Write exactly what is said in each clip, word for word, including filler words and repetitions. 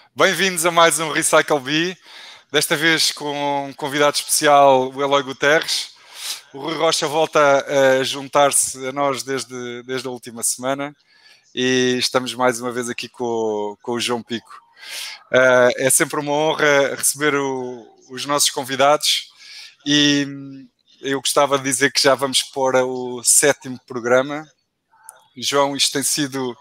Bem-vindos a mais um Recycle Bee, desta vez com um convidado especial, o Eloy Guterres. O Rui Rocha volta a juntar-se a nós desde, desde a última semana e estamos mais uma vez aqui com, com o João Pico. Uh, é sempre uma honra receber o, os nossos convidados e eu gostava de dizer que já vamos para o sétimo programa. João, isto tem sido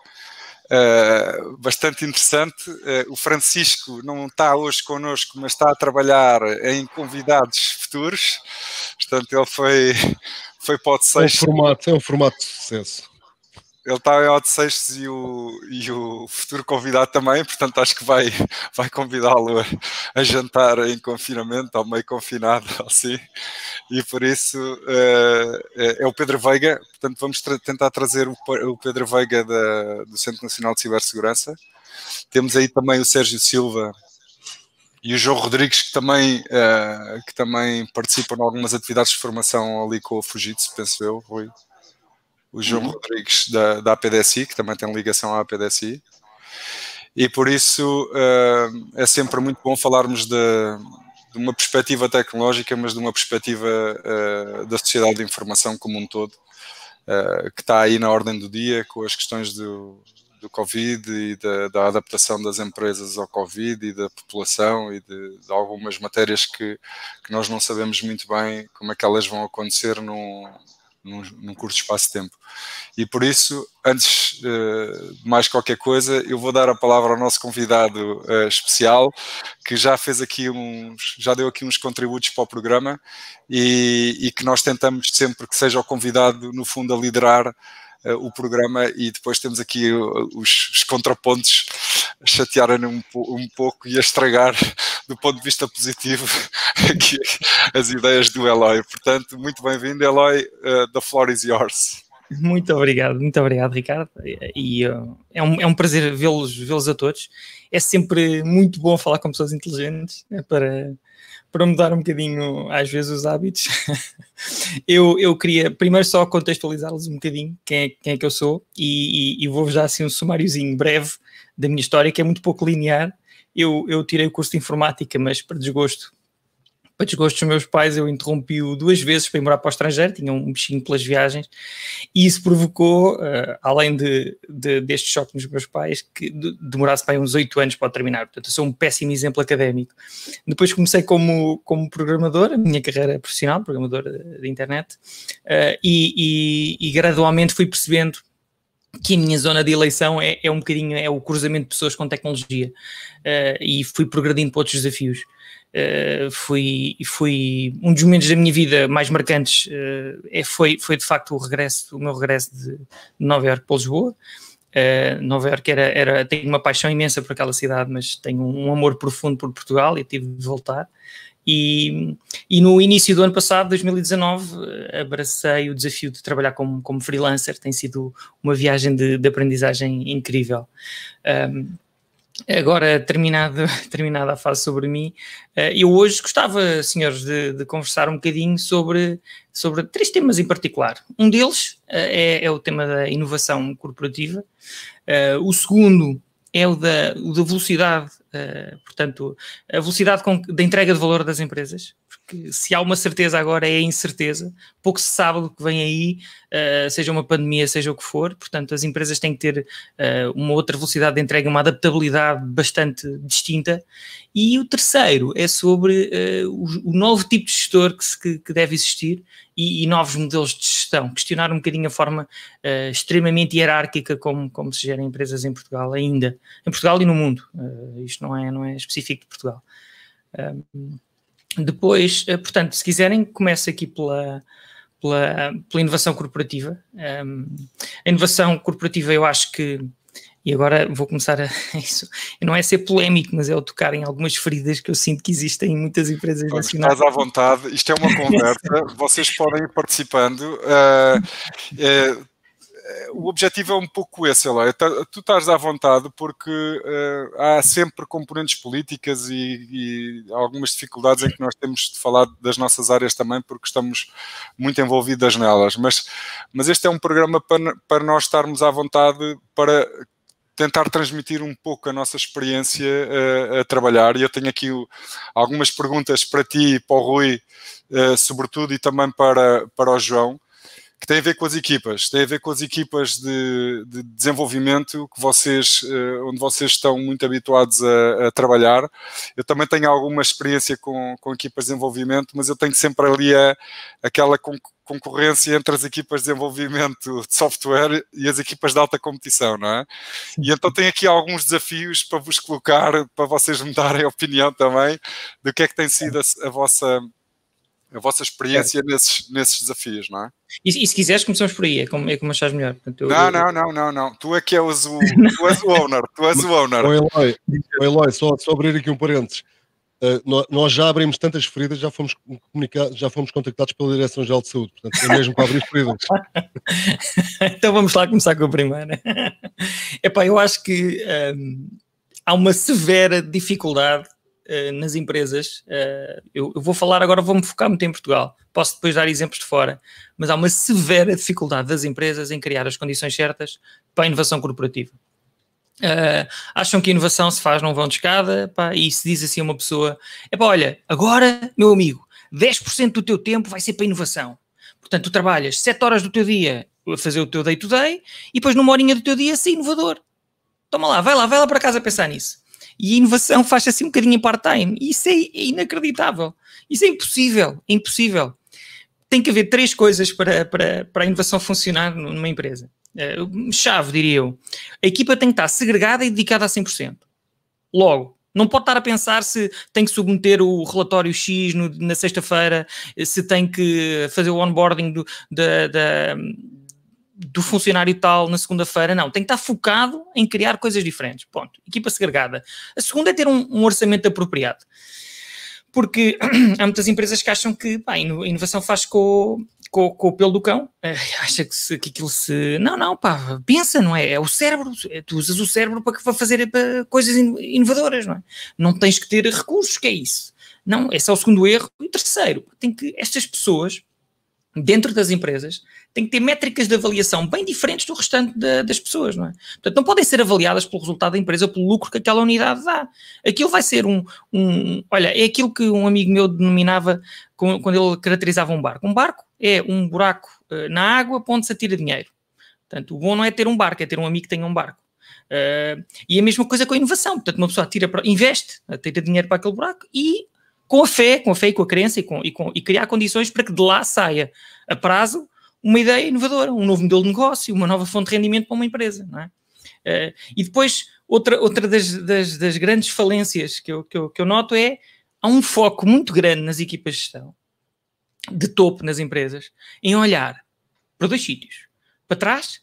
Uh, bastante interessante. Uh, o Francisco não está hoje connosco, mas está a trabalhar em convidados futuros. Portanto, ele foi, foi para o Odisseias. É um formato, é um formato de sucesso. Ele está em Odisseias e o, e o futuro convidado também, portanto acho que vai, vai convidá-lo a, a jantar em confinamento, ou meio confinado, assim. E por isso uh, é, é o Pedro Veiga, portanto vamos tra tentar trazer o, o Pedro Veiga da, do Centro Nacional de Cibersegurança. Temos aí também o Sérgio Silva e o João Rodrigues, que também, uh, que também participam em algumas atividades de formação ali com o Fujitsu, penso eu, Rui. O João uhum. Rodrigues da, da A P D S I, que também tem ligação à A P D S I. E por isso uh, é sempre muito bom falarmos de, de uma perspectiva tecnológica, mas de uma perspectiva uh, da sociedade de informação como um todo, uh, que está aí na ordem do dia, com as questões do, do Covid e da, da adaptação das empresas ao Covid e da população e de, de algumas matérias que, que nós não sabemos muito bem como é que elas vão acontecer num, num, num curto espaço de tempo. E por isso, antes uh, de mais qualquer coisa, eu vou dar a palavra ao nosso convidado uh, especial, que já fez aqui uns, já deu aqui uns contributos para o programa e, e que nós tentamos sempre que seja o convidado, no fundo, a liderar uh, o programa, e depois temos aqui uh, os, os contrapontos a chatearem um, um pouco e a estragar, do ponto de vista positivo, aqui as ideias do Eloy. Portanto, muito bem-vindo, Eloy, uh, the floor is yours. Muito obrigado, muito obrigado, Ricardo, e uh, é, um, é um prazer vê-los vê-los a todos. É sempre muito bom falar com pessoas inteligentes, né, para, para mudar um bocadinho, às vezes, os hábitos. eu, eu queria primeiro só contextualizá-los um bocadinho, quem é, quem é que eu sou, e, e, e vou já assim um sumáriozinho breve da minha história, que é muito pouco linear. Eu, eu tirei o curso de informática, mas para desgosto Para desgosto dos meus pais, eu interrompi-o duas vezes para ir morar para o estrangeiro, tinha um bichinho pelas viagens, e isso provocou, uh, além de, de, deste choque nos meus pais, que de, demorasse para aí uns oito anos para terminar. Portanto, eu sou um péssimo exemplo académico. Depois comecei como, como programador, a minha carreira profissional, programador de internet, uh, e, e, e gradualmente fui percebendo que a minha zona de eleição é, é um bocadinho, é o cruzamento de pessoas com tecnologia, uh, e fui progredindo para outros desafios. Uh, fui, fui um dos momentos da minha vida mais marcantes, uh, é, foi, foi de facto o regresso, o meu regresso de Nova Iorque para Lisboa. Uh, Nova Iorque era, era, tenho uma paixão imensa por aquela cidade, mas tenho um, um amor profundo por Portugal e tive de voltar. E, e no início do ano passado, dois mil e dezanove, abracei o desafio de trabalhar como, como freelancer. Tem sido uma viagem de, de aprendizagem incrível. Um, Agora, terminado, terminada a fase sobre mim, eu hoje gostava, senhores, de, de conversar um bocadinho sobre, sobre três temas em particular. Um deles é, é o tema da inovação corporativa. O segundo é o da, o da velocidade, portanto, a velocidade com, da entrega de valor das empresas. Porque se há uma certeza agora é a incerteza, pouco se sabe do que vem aí, uh, seja uma pandemia, seja o que for. Portanto, as empresas têm que ter uh, uma outra velocidade de entrega, uma adaptabilidade bastante distinta. E o terceiro é sobre uh, o, o novo tipo de gestor que, se, que, que deve existir e, e novos modelos de gestão. Questionar um bocadinho a forma uh, extremamente hierárquica como, como se gerem empresas em Portugal ainda. Em Portugal e no mundo. Uh, isto não é, não é específico de Portugal. Um, Depois, portanto, se quiserem, começo aqui pela, pela, pela inovação corporativa. Um, a inovação corporativa, eu acho que, e agora vou começar a isso, não é ser polémico, mas é o tocar em algumas feridas que eu sinto que existem em muitas empresas Pode, nacionais. Estás à vontade, isto é uma conversa, vocês podem ir participando. Uh, uh, O objetivo é um pouco esse, Eloy. Tu estás à vontade porque uh, há sempre componentes políticas e, e algumas dificuldades em que nós temos de falar das nossas áreas também, porque estamos muito envolvidas nelas. Mas, mas este é um programa para, para nós estarmos à vontade para tentar transmitir um pouco a nossa experiência uh, a trabalhar. E eu tenho aqui o, algumas perguntas para ti e para o Rui, uh, sobretudo, e também para, para o João, que tem a ver com as equipas, tem a ver com as equipas de, de desenvolvimento que vocês, onde vocês estão muito habituados a, a trabalhar. Eu também tenho alguma experiência com, com equipas de desenvolvimento, mas eu tenho sempre ali a, aquela con concorrência entre as equipas de desenvolvimento de software e as equipas de alta competição, não é? E então tenho aqui alguns desafios para vos colocar, para vocês me darem a opinião também do que é que tem sido a, a vossa... a vossa experiência é. nesses, nesses desafios, não é? E, e se quiseres, começamos por aí, é como, é como achas melhor. Portanto, eu, não, eu... não, não, não, não. Tu é que és o, tu és o owner, tu és o owner. O Eloy, o Eloy só, só abrir aqui um parênteses. Uh, nós, nós já abrimos tantas feridas, já fomos, já fomos contactados pela Direção-Geral de Saúde, portanto é mesmo para abrir feridas. Então vamos lá começar com a primeira. Epá, eu acho que um, há uma severa dificuldade uh, nas empresas. Uh, eu, eu vou falar agora, vou-me focar muito em Portugal. Posso depois dar exemplos de fora, mas há uma severa dificuldade das empresas em criar as condições certas para a inovação corporativa. Uh, acham que a inovação se faz num vão de escada, pá, e se diz assim a uma pessoa, epá, olha, agora, meu amigo, dez por cento do teu tempo vai ser para a inovação. Portanto, tu trabalhas sete horas do teu dia a fazer o teu day-to-day e depois numa horinha do teu dia ser inovador. Toma lá, vai lá, vai lá para casa pensar nisso. E a inovação faz-se assim um bocadinho em part-time. Isso é inacreditável. Isso é impossível, é impossível. Tem que haver três coisas para, para, para a inovação funcionar numa empresa. Uh, chave, diria eu. A equipa tem que estar segregada e dedicada a cem por cento. Logo, não pode estar a pensar se tem que submeter o relatório X no, na sexta-feira, se tem que fazer o onboarding do, da, da, do funcionário tal na segunda-feira. Não, tem que estar focado em criar coisas diferentes. Ponto. Equipa segregada. A segunda é ter um, um orçamento apropriado. Porque há muitas empresas que acham que pá, a inovação faz com, com, com o pelo do cão. É, acha que, se, que aquilo se... Não, não, pá, pensa, não é? É o cérebro. É, tu usas o cérebro para, para fazer para coisas inovadoras, não é? Não tens que ter recursos, que é isso. Não, esse é o segundo erro. E o terceiro, tem que estas pessoas, dentro das empresas, têm que ter métricas de avaliação bem diferentes do restante da, das pessoas, não é? Portanto, não podem ser avaliadas pelo resultado da empresa, pelo lucro que aquela unidade dá. Aquilo vai ser um... um olha, é aquilo que um amigo meu denominava com, quando ele caracterizava um barco. Um barco é um buraco uh, na água para onde se atira dinheiro. Portanto, o bom não é ter um barco, é ter um amigo que tenha um barco. Uh, e a mesma coisa com a inovação. Portanto, uma pessoa atira para, investe, atira dinheiro para aquele buraco e com a fé, com a fé e com a crença e, com, e, com, e criar condições para que de lá saia a prazo uma ideia inovadora, um novo modelo de negócio, uma nova fonte de rendimento para uma empresa, não é? Uh, e depois, outra, outra das, das, das grandes falências que eu, que, eu, que eu noto é, há um foco muito grande nas equipas de gestão, de topo nas empresas, em olhar para dois sítios, para trás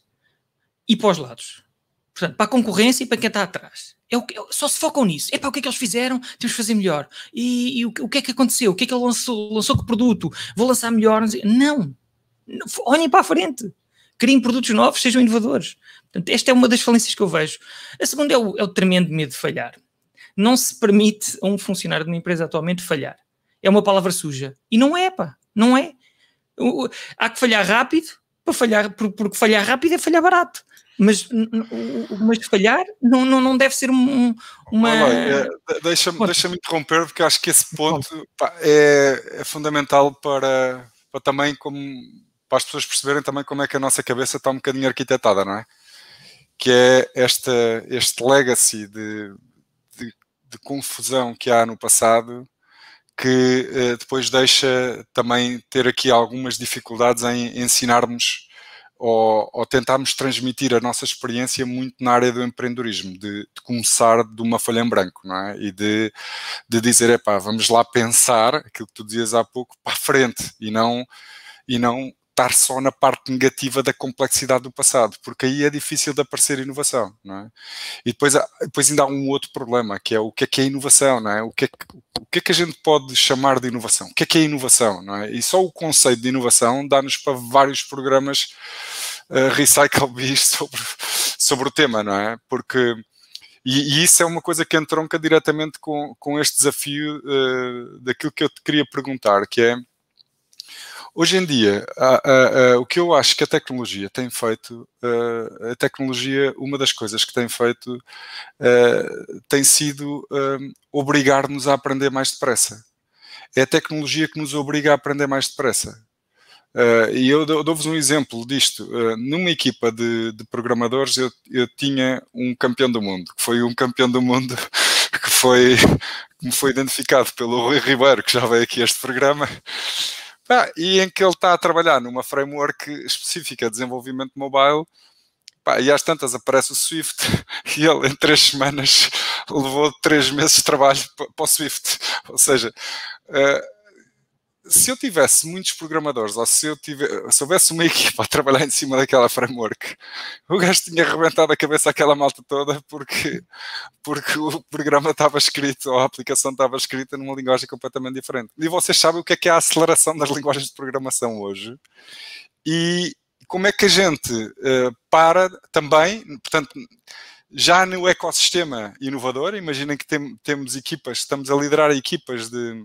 e para os lados. Portanto, para a concorrência e para quem está atrás. É o que, só se focam nisso. É para o que é que eles fizeram, temos que fazer melhor. E, e o, o que é que aconteceu? O que é que ele lançou? Lançou que produto? Vou lançar melhor? Não. Olhem para a frente, criem produtos novos, sejam inovadores. Portanto, esta é uma das falências que eu vejo. A segunda é o, é o tremendo medo de falhar. Não se permite a um funcionário de uma empresa atualmente falhar. É uma palavra suja. E não é, pá, não é. O, há que falhar rápido, para falhar, porque falhar rápido é falhar barato. Mas, mas falhar não, não, não deve ser um, uma... Olha, é, deixa-me deixa-me interromper, porque acho que esse ponto pá, é, é fundamental para, para também como... para as pessoas perceberem também como é que a nossa cabeça está um bocadinho arquitetada, não é? Que é esta, este legacy de, de, de confusão que há no passado, que eh, depois deixa também ter aqui algumas dificuldades em ensinarmos ou, ou tentarmos transmitir a nossa experiência muito na área do empreendedorismo, de, de começar de uma folha em branco, não é? E de, de dizer, epá, vamos lá pensar, aquilo que tu dizias há pouco, para a frente, e não... E não estar só na parte negativa da complexidade do passado, porque aí é difícil de aparecer inovação, não é? E depois, depois ainda há um outro problema, que é o que é que é inovação, não é? O que é que, o que é que a gente pode chamar de inovação? O que é que é inovação, não é? E só o conceito de inovação dá-nos para vários programas uh, Recycle Biz sobre, sobre o tema, não é? Porque... E, e isso é uma coisa que entronca diretamente com, com este desafio uh, daquilo que eu te queria perguntar, que é Hoje em dia, a, a, a, o que eu acho que a tecnologia tem feito, a, a tecnologia, uma das coisas que tem feito a, tem sido obrigar-nos a aprender mais depressa. É a tecnologia que nos obriga a aprender mais depressa. Uh, e eu dou-vos um exemplo disto. Uh, numa equipa de, de programadores, eu, eu tinha um campeão do mundo, que foi um campeão do mundo que foi, que me foi identificado pelo Rui Ribeiro, que já veio aqui a este programa, ah, e em que ele está a trabalhar numa framework específica de desenvolvimento mobile, pá, e às tantas aparece o Swift, e ele em três semanas levou três meses de trabalho para o Swift. Ou seja, uh, se eu tivesse muitos programadores, ou se eu tivesse, se houvesse uma equipa a trabalhar em cima daquela framework, o gajo tinha arrebentado a cabeça àquela malta toda porque, porque o programa estava escrito, ou a aplicação estava escrita numa linguagem completamente diferente. E vocês sabem o que é que é a aceleração das linguagens de programação hoje. E como é que a gente uh, para também, portanto, já no ecossistema inovador, imaginem que tem, temos equipas, estamos a liderar equipas de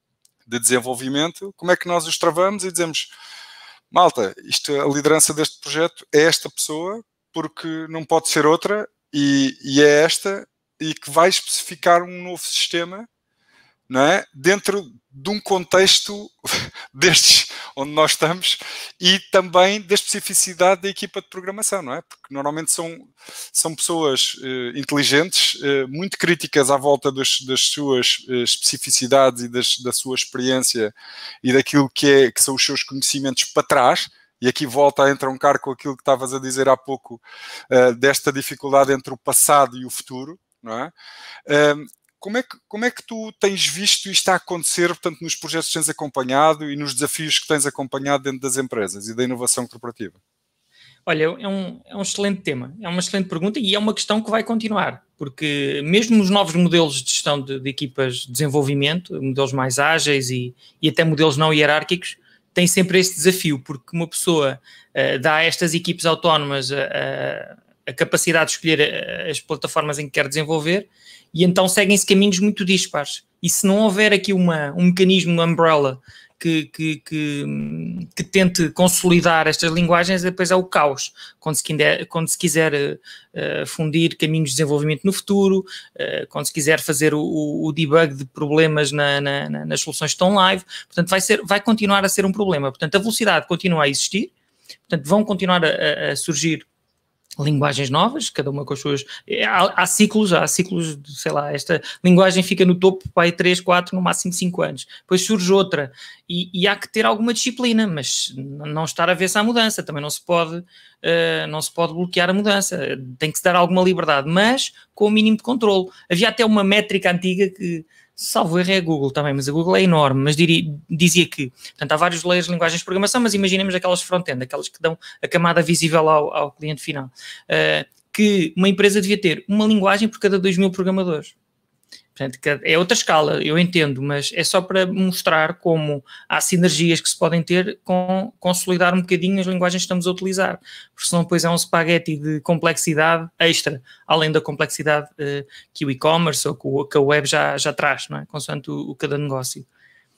de desenvolvimento, como é que nós os travamos e dizemos, malta, isto, a liderança deste projeto é esta pessoa, porque não pode ser outra, e, e é esta, e que vai especificar um novo sistema, não é? Dentro de um contexto destes onde nós estamos e também da especificidade da equipa de programação, não é? Porque normalmente são, são pessoas uh, inteligentes, uh, muito críticas à volta dos, das suas uh, especificidades e das, da sua experiência e daquilo que, é, que são os seus conhecimentos para trás. E aqui volta a entroncar com aquilo que estavas a dizer há pouco, uh, desta dificuldade entre o passado e o futuro, não é? Um, Como é, que, como é que tu tens visto isto a acontecer, portanto, nos projetos que tens acompanhado e nos desafios que tens acompanhado dentro das empresas e da inovação corporativa? Olha, é um, é um excelente tema, é uma excelente pergunta e é uma questão que vai continuar, porque mesmo nos novos modelos de gestão de, de equipas de desenvolvimento, modelos mais ágeis e, e até modelos não hierárquicos, tem sempre esse desafio, porque uma pessoa uh, dá a estas equipes autónomas a, a, a capacidade de escolher as plataformas em que quer desenvolver, e então seguem-se caminhos muito dispares. E se não houver aqui uma, um mecanismo, uma umbrella, que, que, que, que tente consolidar estas linguagens, depois é o caos. Quando se quiser, quando se quiser uh, fundir caminhos de desenvolvimento no futuro, uh, quando se quiser fazer o, o debug de problemas na, na, nas soluções que estão live, portanto vai, ser, vai continuar a ser um problema. Portanto, a velocidade continua a existir, portanto vão continuar a, a surgir linguagens novas, cada uma com as suas... Há, há ciclos, há ciclos, de, sei lá, esta linguagem fica no topo para aí três, quatro, no máximo cinco anos. Depois surge outra e, e há que ter alguma disciplina, mas não estar a ver-se à mudança. Também não se pode, uh, não se pode bloquear a mudança. Tem que se dar alguma liberdade, mas com o mínimo de controle. Havia até uma métrica antiga que, salvo erro, é a Google também, mas a Google é enorme, mas diria, dizia que, portanto, há vários layers de linguagens de programação, mas imaginemos aquelas front-end, aquelas que dão a camada visível ao, ao cliente final, uh, que uma empresa devia ter uma linguagem por cada dois mil programadores. Portanto, é outra escala, eu entendo, mas é só para mostrar como há sinergias que se podem ter com consolidar um bocadinho as linguagens que estamos a utilizar, porque senão depois é um espaguete de complexidade extra, além da complexidade uh, que o e-commerce ou que a web já, já traz, não é? Consoante o, o cada negócio.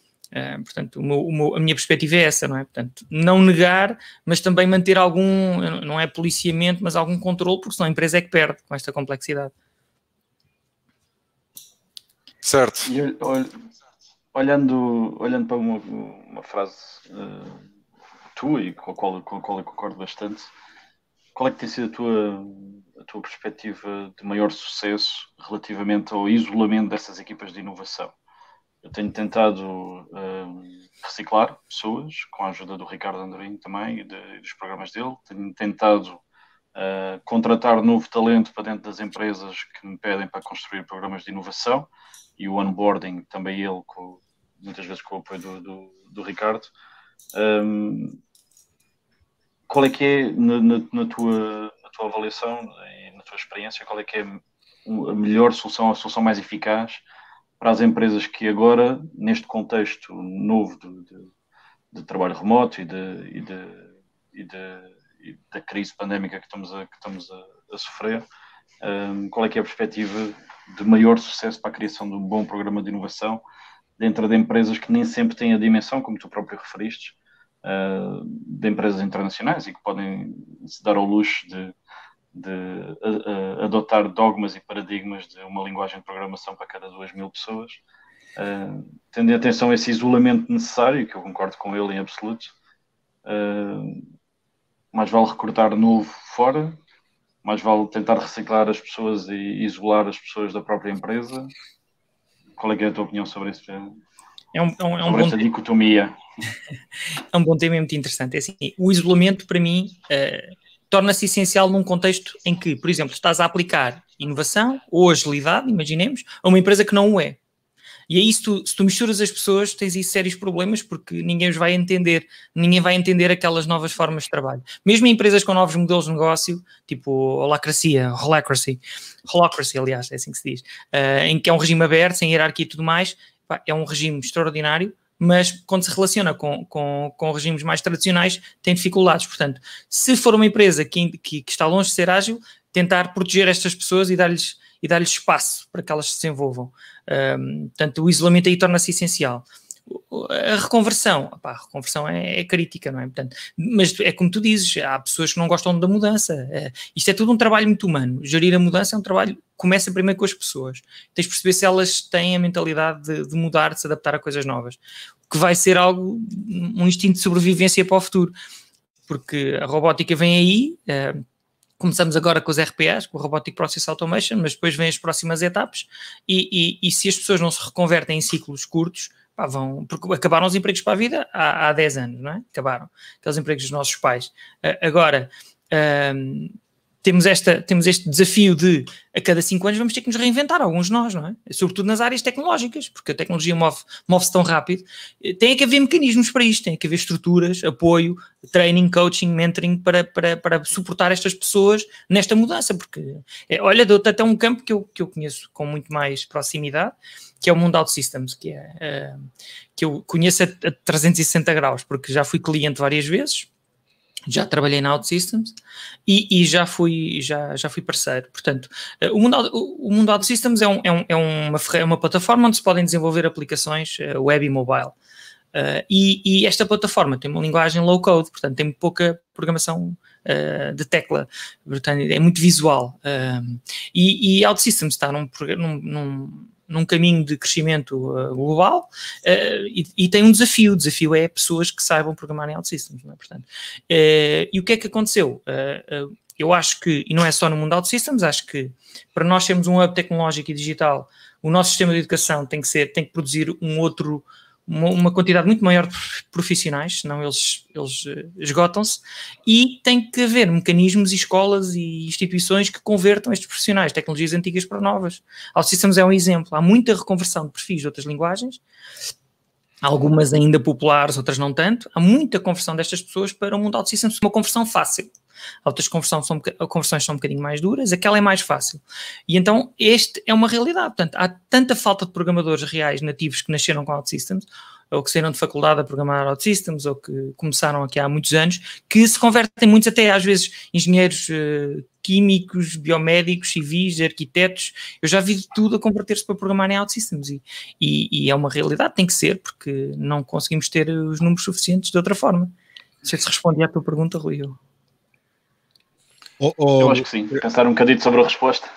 Uh, portanto, o meu, o meu, a minha perspectiva é essa, não é? Portanto, não negar, mas também manter algum, não é policiamento, mas algum controle, porque senão a empresa é que perde com esta complexidade. Certo. E, olhando, olhando para uma, uma frase uh, tua e com a, qual, com a qual eu concordo bastante, qual é que tem sido a tua, a tua perspectiva de maior sucesso relativamente ao isolamento dessas equipas de inovação? Eu tenho tentado uh, reciclar pessoas, com a ajuda do Ricardo Andorinho também e de, dos programas dele. Tenho tentado uh, contratar novo talento para dentro das empresas que me pedem para construir programas de inovação. E o onboarding, também ele, com, muitas vezes com o apoio do, do, do Ricardo. Um, qual é que é, na, na, na, tua, na tua avaliação e na tua experiência, qual é que é a melhor solução, a solução mais eficaz para as empresas que agora, neste contexto novo de, de, de trabalho remoto e, de, e, de, e, de, e da crise pandémica que estamos a, que estamos a, a sofrer, um, qual é que é a perspectiva de maior sucesso para a criação de um bom programa de inovação dentro de empresas que nem sempre têm a dimensão, como tu próprio referiste, uh, de empresas internacionais e que podem se dar ao luxo de, de uh, uh, adotar dogmas e paradigmas de uma linguagem de programação para cada duas mil pessoas, uh, tendo atenção a esse isolamento necessário, que eu concordo com ele em absoluto. Uh, mais vale recrutar novo fora, mais vale tentar reciclar as pessoas e isolar as pessoas da própria empresa. Qual é, que é a tua opinião sobre isso? É um, é um, é um sobre bom esta dicotomia. É um bom tema muito interessante. É assim, o isolamento, para mim, uh, torna-se essencial num contexto em que, por exemplo, estás a aplicar inovação ou agilidade, imaginemos, a uma empresa que não o é. E aí, se tu, se tu misturas as pessoas, tens aí sérios problemas, porque ninguém os vai entender, ninguém vai entender aquelas novas formas de trabalho. Mesmo em empresas com novos modelos de negócio, tipo holacracia, holacracy, holacracy, aliás, é assim que se diz, uh, em que é um regime aberto, sem hierarquia e tudo mais, pá, é um regime extraordinário, mas quando se relaciona com, com, com regimes mais tradicionais, tem dificuldades. Portanto, se for uma empresa que, que, que está longe de ser ágil, tentar proteger estas pessoas e dar-lhes e dar-lhes espaço para que elas se desenvolvam. Um, portanto, o isolamento aí torna-se essencial. A reconversão, opá, a reconversão é, é crítica, não é? Portanto, mas é como tu dizes, há pessoas que não gostam da mudança. É, isto é tudo um trabalho muito humano. Gerir a mudança é um trabalho que começa primeiro com as pessoas. Tens de perceber se elas têm a mentalidade de, de mudar, de se adaptar a coisas novas. Que vai ser algo, um instinto de sobrevivência para o futuro. Porque a robótica vem aí... É, começamos agora com os R P As, com o Robotic Process Automation, mas depois vêm as próximas etapas e, e, e se as pessoas não se reconvertem em ciclos curtos, pá, vão, porque acabaram os empregos para a vida há, há dez anos, não é? Acabaram aqueles empregos dos nossos pais. Uh, agora, um, temos, esta, temos este desafio de, a cada cinco anos vamos ter que nos reinventar, alguns de nós, não é? Sobretudo nas áreas tecnológicas, porque a tecnologia move, move-se tão rápido. Tem que haver mecanismos para isto, tem que haver estruturas, apoio, training, coaching, mentoring para, para, para suportar estas pessoas nesta mudança, porque, é, olha, dou-te até um campo que eu, que eu conheço com muito mais proximidade, que é o mundo OutSystems, que, é, uh, que eu conheço a, a trezentos e sessenta graus, porque já fui cliente várias vezes, já trabalhei na OutSystems e, e já, fui, já, já fui parceiro. Portanto, uh, o, mundo, o, o mundo OutSystems é, um, é, um, é uma, uma plataforma onde se podem desenvolver aplicações uh, web e mobile. Uh, e, e esta plataforma tem uma linguagem low-code, portanto tem pouca programação uh, de tecla, portanto é muito visual. Uh, e, e OutSystems está num, num, num, num caminho de crescimento uh, global uh, e, e tem um desafio. O desafio é pessoas que saibam programar em OutSystems, não é? Portanto, uh, e o que é que aconteceu? Uh, uh, eu acho que, e não é só no mundo OutSystems, acho que para nós sermos um hub tecnológico e digital, o nosso sistema de educação tem que ser, tem que produzir um outro Uma, uma quantidade muito maior de profissionais, senão eles, eles esgotam-se, e tem que haver mecanismos e escolas e instituições que convertam estes profissionais, tecnologias antigas para novas. OutSystems é um exemplo. Há muita reconversão de perfis de outras linguagens, algumas ainda populares, outras não tanto. Há muita conversão destas pessoas para o mundo OutSystems, uma conversão fácil. Outras conversões são, conversões são um bocadinho mais duras, aquela é mais fácil. E então, este é uma realidade. Portanto, há tanta falta de programadores reais nativos que nasceram com OutSystems, ou que saíram de faculdade a programar OutSystems, ou que começaram aqui há muitos anos, que se convertem muitos até, às vezes, engenheiros uh, químicos, biomédicos, civis, arquitetos. Eu já vi de tudo a converter-se para programar em OutSystems. E, e, e é uma realidade, tem que ser, porque não conseguimos ter os números suficientes de outra forma. Não sei se respondi à tua pergunta, Rui. Oh, oh, eu acho que sim. Pensar um bocadinho sobre a resposta.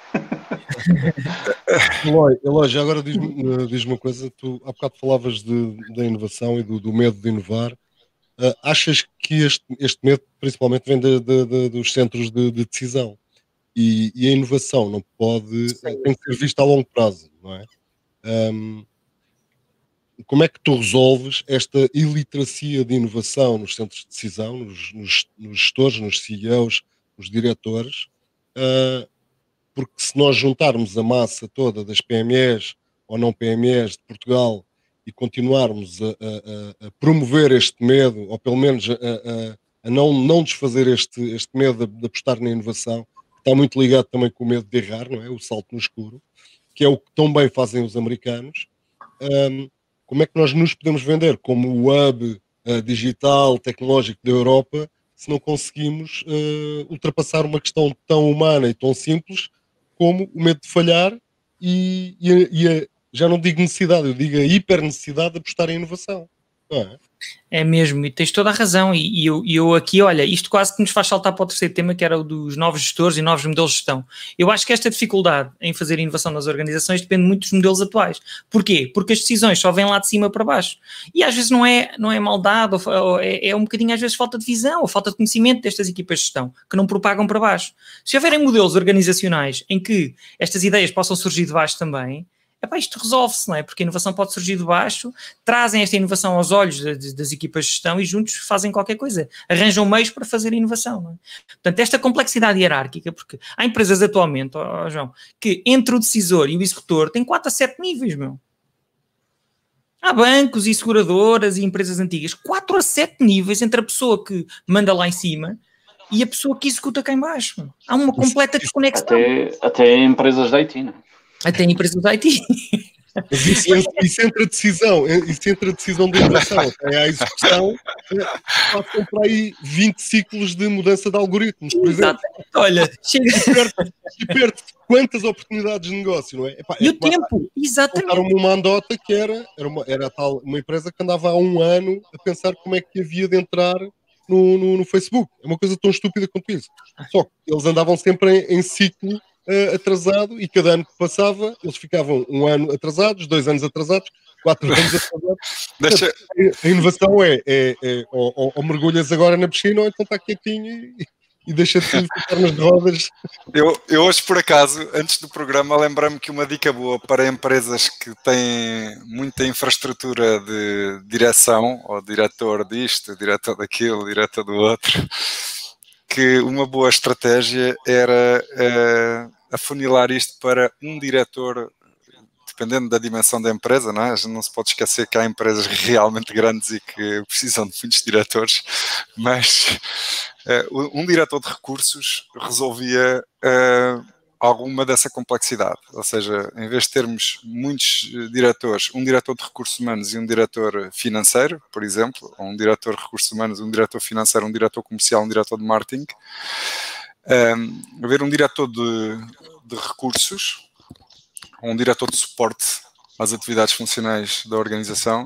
Eloy, Eloy, já agora diz-me diz uma coisa. Tu há bocado falavas de, da inovação e do, do medo de inovar. Uh, achas que este, este medo principalmente vem de, de, de, dos centros de, de decisão? E, e a inovação não pode, sim, tem que ser vista a longo prazo, não é? Um, como é que tu resolves esta iliteracia de inovação nos centros de decisão, nos, nos, nos gestores, nos C E Os, os diretores, uh, porque se nós juntarmos a massa toda das P M Es ou não P M Es de Portugal e continuarmos a, a, a promover este medo, ou pelo menos a, a, a não, não desfazer este, este medo de, de apostar na inovação, que está muito ligado também com o medo de errar, não é? O salto no escuro, que é o que tão bem fazem os americanos. Um, como é que nós nos podemos vender como o hub uh, digital, tecnológico da Europa, se não conseguimos uh, ultrapassar uma questão tão humana e tão simples como o medo de falhar e, e, a, e a, já não digo necessidade, eu digo a hiper necessidade de apostar em inovação. não é? É mesmo, e tens toda a razão, e, e eu, eu aqui, olha, isto quase que nos faz saltar para o terceiro tema, que era o dos novos gestores e novos modelos de gestão. Eu acho que esta dificuldade em fazer inovação nas organizações depende muito dos modelos atuais. Porquê? Porque as decisões só vêm lá de cima para baixo, e às vezes não é, não é maldade, ou, ou é, é um bocadinho às vezes falta de visão, ou falta de conhecimento destas equipas de gestão, que não propagam para baixo. Se houverem modelos organizacionais em que estas ideias possam surgir de baixo também, epá, isto resolve-se, não é? Porque a inovação pode surgir de baixo, trazem esta inovação aos olhos de, de, das equipas de gestão e juntos fazem qualquer coisa, arranjam meios para fazer inovação, não é? Portanto, esta complexidade hierárquica, porque há empresas atualmente, oh, João, que entre o decisor e o executor tem quatro a sete níveis, meu. Há bancos e seguradoras e empresas antigas, quatro a sete níveis entre a pessoa que manda lá em cima e a pessoa que executa cá em baixo. Há uma completa desconexão. Até, até empresas de I T, não é? Até empresas do I T. Mas isso, isso entre a decisão, isso entre a decisão de inovação até à execução, passam para aí vinte ciclos de mudança de algoritmos, por exemplo. Exato. Olha, chega... E perde quantas oportunidades de negócio, não é? Epá, e é o tempo, exatamente. Contaram-me uma andota que era, era, uma, era tal, uma empresa que andava há um ano a pensar como é que havia de entrar no, no, no Facebook. É uma coisa tão estúpida quanto isso. Só que eles andavam sempre em, em ciclo Uh, atrasado, e cada ano que passava eles ficavam um ano atrasados, dois anos atrasados, quatro anos atrasados. Deixa... Portanto, a inovação é, é, é ou, ou, ou mergulhas agora na piscina ou então está quietinho e, e deixa de ficar nas rodas. Eu, eu hoje, por acaso, antes do programa, lembrei-me que uma dica boa para empresas que têm muita infraestrutura de direção, ou diretor disto, diretor daquilo, diretor do outro, que uma boa estratégia era uh, afunilar isto para um diretor, dependendo da dimensão da empresa, não é? Não se pode esquecer que há empresas realmente grandes e que precisam de muitos diretores, mas uh, um diretor de recursos resolvia uh, alguma dessa complexidade, ou seja, em vez de termos muitos diretores, um diretor de recursos humanos e um diretor financeiro, por exemplo, ou um diretor de recursos humanos, um diretor financeiro, um diretor comercial, um diretor de marketing, um, haver um diretor de, de recursos, um diretor de suporte às atividades funcionais da organização,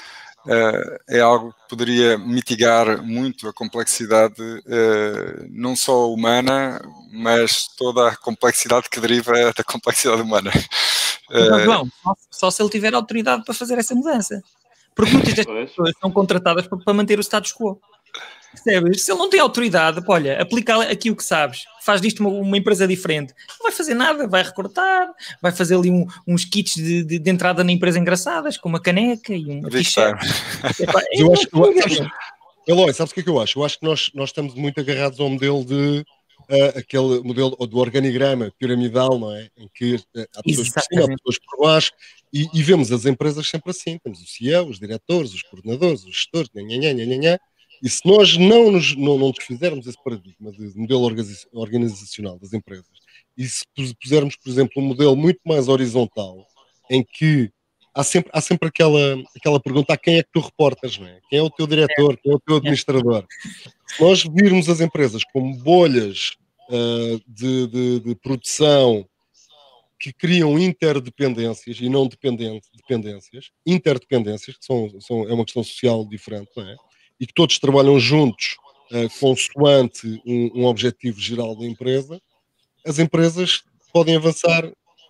Uh, é algo que poderia mitigar muito a complexidade, uh, não só humana, mas toda a complexidade que deriva da complexidade humana. Então, João, só, só se ele tiver autoridade para fazer essa mudança. Porque muitas destas pessoas são contratadas para, para manter o status quo. Percebes? Se ele não tem autoridade, pá, olha, aplica aqui o que sabes, faz disto uma, uma empresa diferente, não vai fazer nada, vai recortar, vai fazer ali um, uns kits de, de, de entrada na empresa engraçadas, com uma caneca e um t-shirt. É, eu acho, eu, sabes, Eloy, sabes o que é que eu acho? Eu acho que nós, nós estamos muito agarrados ao modelo de uh, aquele modelo do organigrama piramidal, não é? Em que uh, há pessoas por cima, há pessoas por baixo, e, e vemos as empresas sempre assim, temos o C E O, os diretores, os coordenadores, os gestores, nhanhanhã, nhanhanhã. E se nós não nos não, não desfizermos esse paradigma de modelo organizacional das empresas, e se pusermos, por exemplo, um modelo muito mais horizontal, em que há sempre, há sempre aquela, aquela pergunta: a quem é que tu reportas, não é? Quem é o teu diretor, quem é o teu administrador? Se nós virmos as empresas como bolhas uh, de, de, de produção que criam interdependências e não dependências, interdependências, que são, são, é uma questão social diferente, não é? E que todos trabalham juntos, uh, consoante um, um objetivo geral da empresa, as empresas podem avançar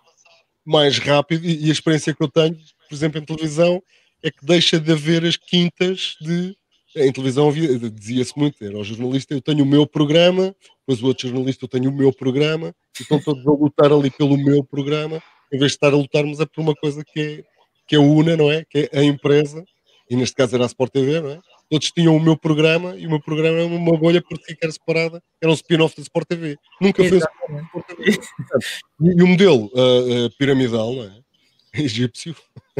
mais rápido. E, e a experiência que eu tenho, por exemplo, em televisão, é que deixa de haver as quintas de... Em televisão dizia-se muito, era o jornalista: eu tenho o meu programa, depois o outro jornalista: eu tenho o meu programa, e estão todos a lutar ali pelo meu programa, em vez de estar a lutarmos é por uma coisa que é, que é una, não é? Que é a empresa, e neste caso era a Sport T V, não é? Todos tinham o meu programa, e o meu programa era uma bolha porque era separada, era um spin-off da Sport T V. Nunca foi um spin-off da Sport T V. E o modelo uh, uh, piramidal, não é? Egípcio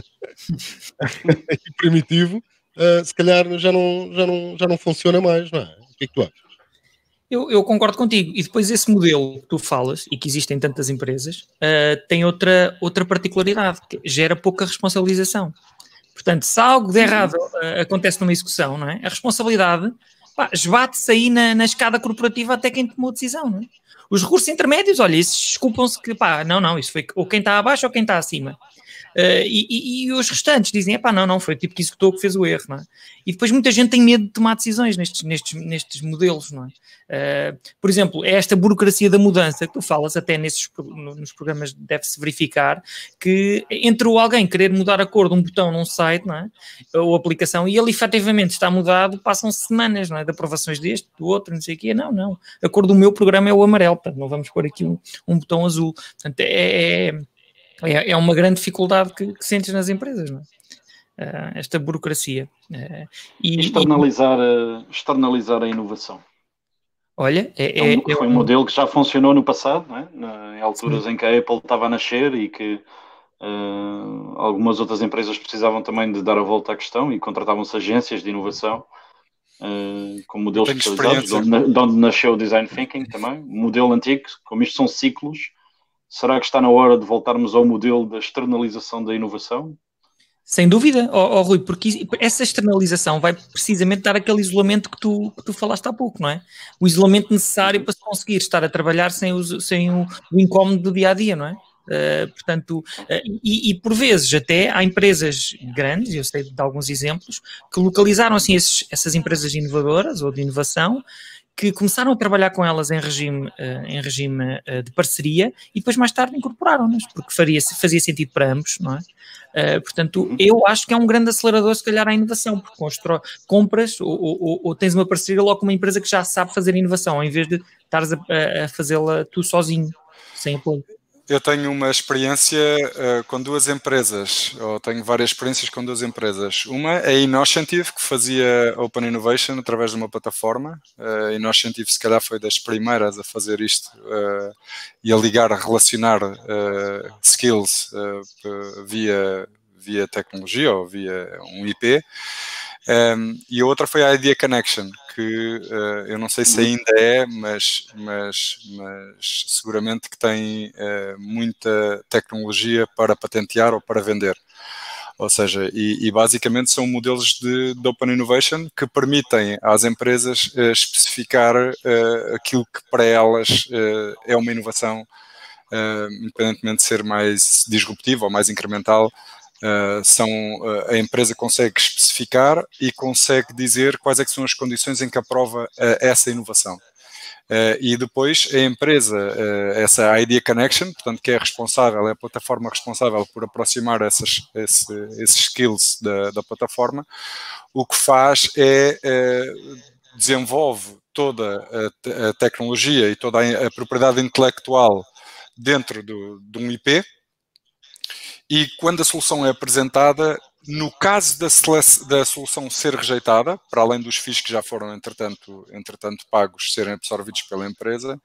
e primitivo, uh, se calhar já não, já, não, já não funciona mais, não é? O que é que tu achas? Eu, eu concordo contigo. E depois esse modelo que tu falas, e que existe em tantas empresas, uh, tem outra, outra particularidade, que gera pouca responsabilização. Portanto, se algo de errado uh, acontece numa execução, não é? A responsabilidade esbate-se aí na, na escada corporativa até quem tomou a decisão, não é? Os recursos intermédios, olha, esses desculpam-se que, pá, não, não, isso foi ou quem está abaixo ou quem está acima. e, e, e os restantes dizem, epá, não, não, foi o tipo que executou que fez o erro, não é? E depois muita gente tem medo de tomar decisões nestes, nestes, nestes modelos, não é? Uh, por exemplo, é esta burocracia da mudança que tu falas, até nesses, nos programas deve-se verificar que entre o alguém querer mudar a cor de um botão num site, não é? Ou aplicação, e ele efetivamente está mudado, passam semanas, não é? De aprovações deste, do outro, não sei o quê. Não, não. A cor do meu programa é o amarelo, portanto, não vamos pôr aqui um, um botão azul. Portanto, é, é, é uma grande dificuldade que, que sentes nas empresas, não é? Uh, esta burocracia. Uh, e, externalizar, e... A, externalizar a inovação. Olha, é, é um, é, foi um modelo que já funcionou no passado, não é? Em alturas Sim. em que a Apple estava a nascer e que uh, algumas outras empresas precisavam também de dar a volta à questão e contratavam-se agências de inovação uh, com modelos especializados, de onde, de onde nasceu o Design Thinking também, modelo antigo, como isto são ciclos. Será que está na hora de voltarmos ao modelo da externalização da inovação? Sem dúvida, oh, oh, Rui, porque essa externalização vai precisamente dar aquele isolamento que tu, que tu falaste há pouco, não é? O isolamento necessário para se conseguir estar a trabalhar sem, os, sem o, o incómodo do dia-a-dia, não é? Uh, portanto, uh, e, e por vezes até há empresas grandes, eu sei de alguns exemplos, que localizaram assim esses, essas empresas inovadoras ou de inovação, que começaram a trabalhar com elas em regime, uh, em regime uh, de parceria e depois mais tarde incorporaram-nas, porque faria, fazia sentido para ambos, não é? Uh, portanto, eu acho que é um grande acelerador se calhar à inovação, porque constrói, compras ou, ou, ou tens uma parceria logo com uma empresa que já sabe fazer inovação, em vez de estares a, a fazê-la tu sozinho, sem apoio. Eu tenho uma experiência uh, com duas empresas, ou tenho várias experiências com duas empresas. Uma é a Innocentive, que fazia Open Innovation através de uma plataforma. A uh, Innocentive, se calhar, foi das primeiras a fazer isto uh, e a ligar, a relacionar uh, skills uh, via, via tecnologia ou via um I P. Um, e a outra foi a Idea Connection, que uh, eu não sei se ainda é, mas, mas, mas seguramente que tem uh, muita tecnologia para patentear ou para vender. Ou seja, e, e basicamente são modelos de, de Open Innovation que permitem às empresas uh, especificar uh, aquilo que para elas uh, é uma inovação, uh, independentemente de ser mais disruptiva ou mais incremental. Uh, são, uh, a empresa consegue especificar e consegue dizer quais é que são as condições em que aprova uh, essa inovação. Uh, e depois a empresa, uh, essa Idea Connection, portanto, que é responsável, é a plataforma responsável por aproximar essas, esse, esses skills da, da plataforma, o que faz é uh, desenvolve toda a, te a tecnologia e toda a, a propriedade intelectual dentro do, de um I P. E quando a solução é apresentada, no caso da, da solução ser rejeitada, para além dos F I Is que já foram, entretanto, entretanto pagos, serem absorvidos pela empresa,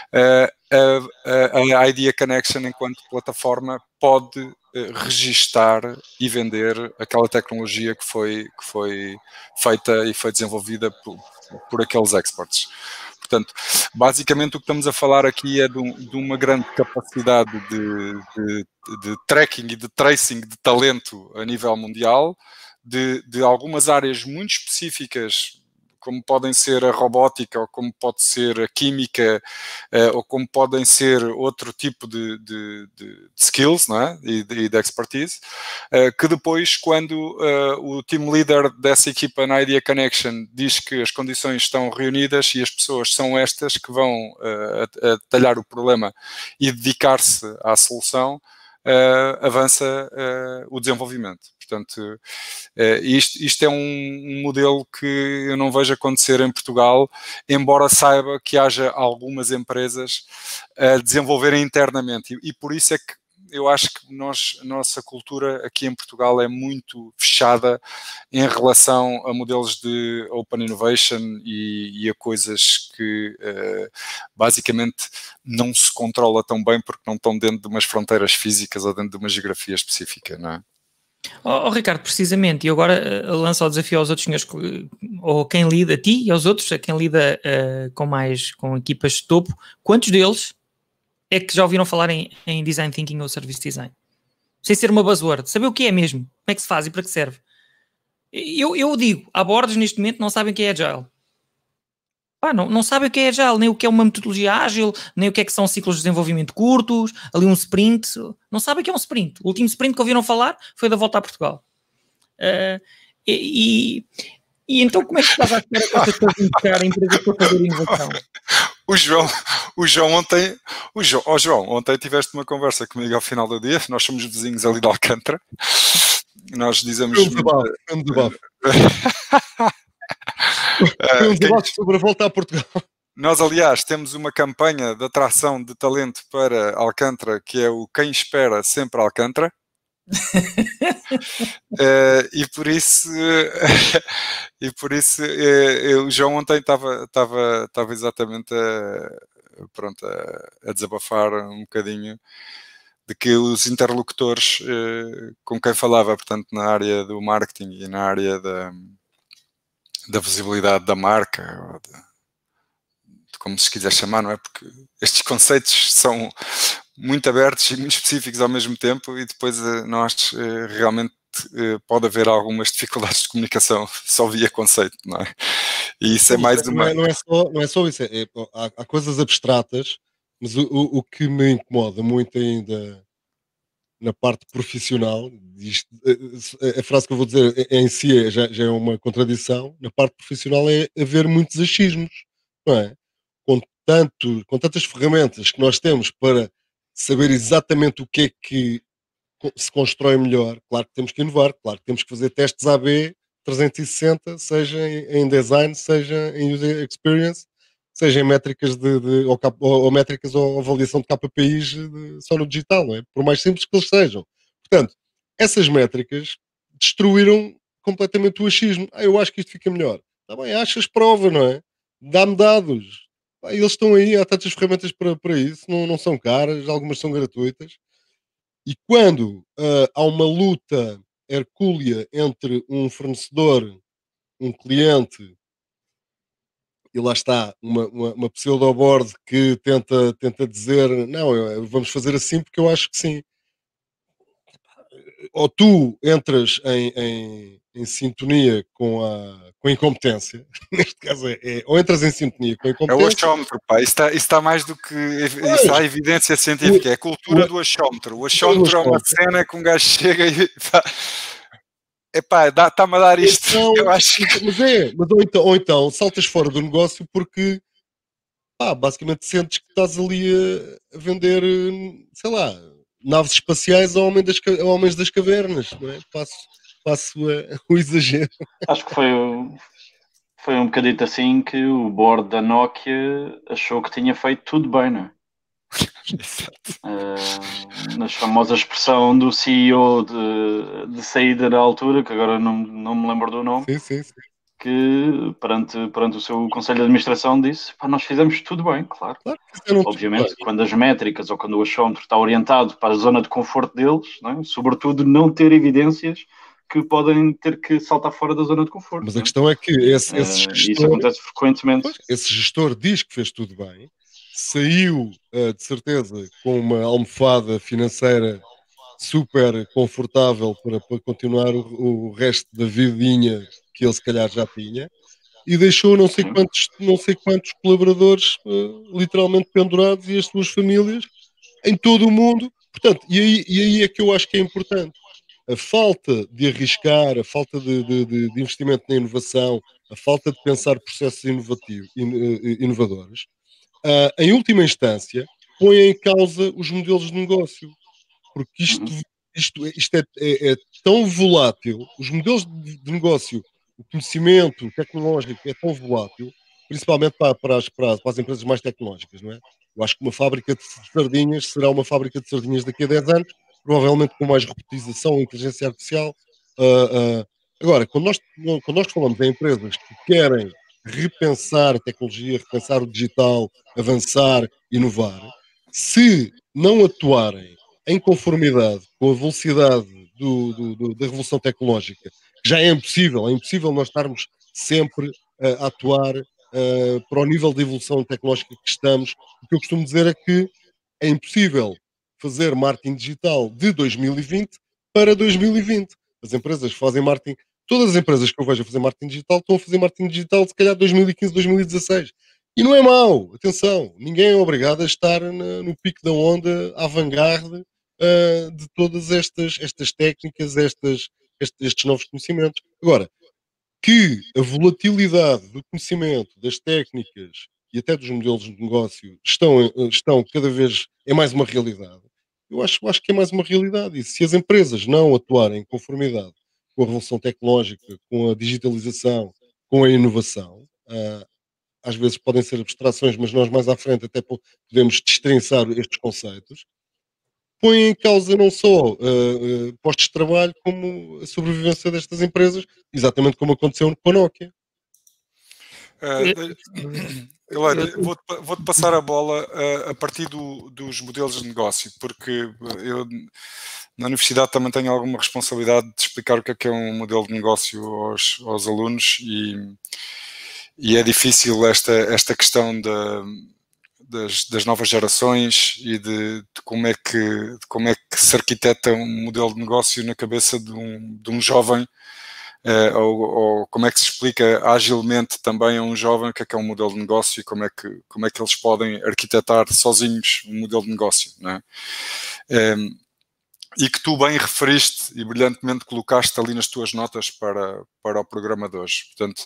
a, a, a Idea Connection, enquanto plataforma, pode registar e vender aquela tecnologia que foi, que foi feita e foi desenvolvida por, por aqueles experts. Portanto, basicamente o que estamos a falar aqui é de, um, de uma grande capacidade de, de, de tracking e de tracing de talento a nível mundial, de, de algumas áreas muito específicas, como podem ser a robótica, ou como pode ser a química, uh, ou como podem ser outro tipo de, de, de skills, não é? e, de, de expertise, uh, que depois, quando uh, o team leader dessa equipa na Idea Connection diz que as condições estão reunidas e as pessoas são estas que vão uh, a, a talhar o problema e dedicar-se à solução, uh, avança uh, o desenvolvimento. Portanto, uh, isto, isto é um, um modelo que eu não vejo acontecer em Portugal, embora saiba que haja algumas empresas a desenvolverem internamente. E, e por isso é que eu acho que nós, a nossa cultura aqui em Portugal é muito fechada em relação a modelos de Open Innovation e, e a coisas que uh, basicamente não se controla tão bem porque não estão dentro de umas fronteiras físicas ou dentro de uma geografia específica, não é? Oh, oh, Ricardo, precisamente, e agora uh, lanço o desafio aos outros senhores, ou quem lida, a ti e aos outros, a quem lida uh, com mais, com equipas de topo, quantos deles é que já ouviram falar em, em Design Thinking ou Service Design? Sem ser uma buzzword, saber o que é mesmo, como é que se faz e para que serve. Eu, eu digo, há bordos neste momento não sabem o que é Agile. Pá, não, não sabem o que é Agile, nem o que é uma metodologia ágil, nem o que é que são ciclos de desenvolvimento curtos, ali um sprint, não sabem o que é um sprint. O último sprint que ouviram falar foi da volta a Portugal. Uh, e, e, e então como é que estás à espera que estas pessoas vão buscar a empresa para fazer inovação? O João, o João ontem, o João, oh João, ontem tiveste uma conversa comigo ao final do dia, nós somos vizinhos ali de Alcântara, nós dizemos... Foi um desabafo, foi um desabafo. Foi um desabafo sobre a volta a Portugal. Nós, aliás, temos uma campanha de atração de talento para Alcântara, que é o Quem Espera Sempre Alcântara. uh, e por isso e por isso uh, eu, o João ontem estava estava estava exatamente a, pronto, a, a desabafar um bocadinho de que os interlocutores uh, com quem falava, portanto, na área do marketing e na área da, da visibilidade da marca, ou de, de como se quiser chamar, não é? Porque estes conceitos são muito abertos e muito específicos ao mesmo tempo, e depois nós realmente pode haver algumas dificuldades de comunicação só via conceito, não é? E isso é mais não uma... É, não, é só, não é só isso, é, é, há, há coisas abstratas, mas o, o, o que me incomoda muito ainda na parte profissional, isto, a, a frase que eu vou dizer em si é, já, já é uma contradição, na parte profissional é haver muitos achismos, não é? Com, tanto, com tantas ferramentas que nós temos para saber exatamente o que é que se constrói melhor, claro que temos que inovar, claro que temos que fazer testes A B trezentos e sessenta, seja em design, seja em user experience, seja em métricas de, de ou, ou, ou métricas ou avaliação de K P Is de, só no digital, não é? Por mais simples que eles sejam. Portanto, essas métricas destruíram completamente o achismo. Ah, eu acho que isto fica melhor. Está bem, achas prova, não é? Dá-me dados. Ah, eles estão aí, há tantas ferramentas para, para isso, não, não são caras, algumas são gratuitas. E quando uh, há uma luta hercúlea entre um fornecedor, um cliente, e lá está, uma, uma, uma pseudo-board que tenta, tenta dizer não, eu, vamos fazer assim porque eu acho que sim. Ou tu entras em, em, em sintonia com a, com a incompetência, neste caso é, é, ou entras em sintonia com a incompetência... É o achómetro, pá, isso está, isso está mais do que... Isso há evidência científica, é a cultura o, do achómetro. O achómetro é uma cena que um gajo chega e... Pá, epá, está-me a dar isto, então, eu acho que... Mas é, mas ou, então, ou então saltas fora do negócio porque, pá, basicamente sentes que estás ali a, a vender, sei lá, naves espaciais a, homem das, a homens das cavernas, não é? Passo, passo a, o exagero. Acho que foi, foi um bocadito assim que o board da Nokia achou que tinha feito tudo bem, não é? Uh, na famosa expressão do C E O de, de saída na altura, que agora não, não me lembro do nome, sim, sim, sim. que perante, perante o seu conselho de administração disse, pá, nós fizemos tudo bem, claro. claro que obviamente, quando as métricas ou quando o achómetro está orientado para a zona de conforto deles, não é? Sobretudo não ter evidências que podem ter que saltar fora da zona de conforto. Mas a questão é que esse, esse uh, gestor, isso acontece frequentemente. Pois, esse gestor diz que fez tudo bem, saiu uh, de certeza com uma almofada financeira super confortável para, para continuar o, o resto da vidinha que ele se calhar já tinha, e deixou não sei quantos, não sei quantos colaboradores uh, literalmente pendurados e as suas famílias em todo o mundo. Portanto, e aí, e aí é que eu acho que é importante. A falta de arriscar, a falta de, de, de, de investimento na inovação, a falta de pensar processos inovativos, inovadores, uh, em última instância, põe em causa os modelos de negócio. Porque isto, isto, isto é, é, é tão volátil, os modelos de, de negócio, o conhecimento tecnológico é tão volátil, principalmente para, para, as, para, para as empresas mais tecnológicas, não é? Eu acho que uma fábrica de sardinhas será uma fábrica de sardinhas daqui a dez anos, provavelmente com mais robotização, inteligência artificial. Uh, uh, agora, quando nós, quando nós falamos em empresas que querem repensar a tecnologia, repensar o digital, avançar, inovar, se não atuarem em conformidade com a velocidade do, do, do, da revolução tecnológica, que já é impossível, é impossível nós estarmos sempre uh, a atuar uh, para o nível de evolução tecnológica que estamos. O que eu costumo dizer é que é impossível fazer marketing digital de dois mil e vinte para dois mil e vinte. As empresas fazem marketing, todas as empresas que eu vejo a fazer marketing digital estão a fazer marketing digital se calhar dois mil e quinze, dois mil e dezasseis. E não é mau, atenção, ninguém é obrigado a estar na, no pico da onda, à vanguarda uh, de todas estas, estas técnicas, estas, estes, estes novos conhecimentos. Agora, que a volatilidade do conhecimento, das técnicas e até dos modelos de negócio estão, estão cada vez, é mais uma realidade. Eu acho, acho que é mais uma realidade. E se as empresas não atuarem em conformidade com a revolução tecnológica, com a digitalização, com a inovação, uh, às vezes podem ser abstrações, mas nós mais à frente até podemos destrinçar estes conceitos, põe em causa não só uh, uh, postos de trabalho, como a sobrevivência destas empresas, exatamente como aconteceu com a Nokia. Uh, Helena, vou-te vou passar a bola uh, a partir do, dos modelos de negócio, porque eu na universidade também tenho alguma responsabilidade de explicar o que é que é um modelo de negócio aos, aos alunos e, e é difícil esta, esta questão da, das, das novas gerações e de, de, como é que, de como é que se arquiteta um modelo de negócio na cabeça de um, de um jovem. Uh, ou, ou como é que se explica agilmente também a um jovem o que é que é um modelo de negócio e como é que, como é que eles podem arquitetar sozinhos um modelo de negócio, não é? Um, e que tu bem referiste e brilhantemente colocaste ali nas tuas notas para, para o programa de hoje. Portanto,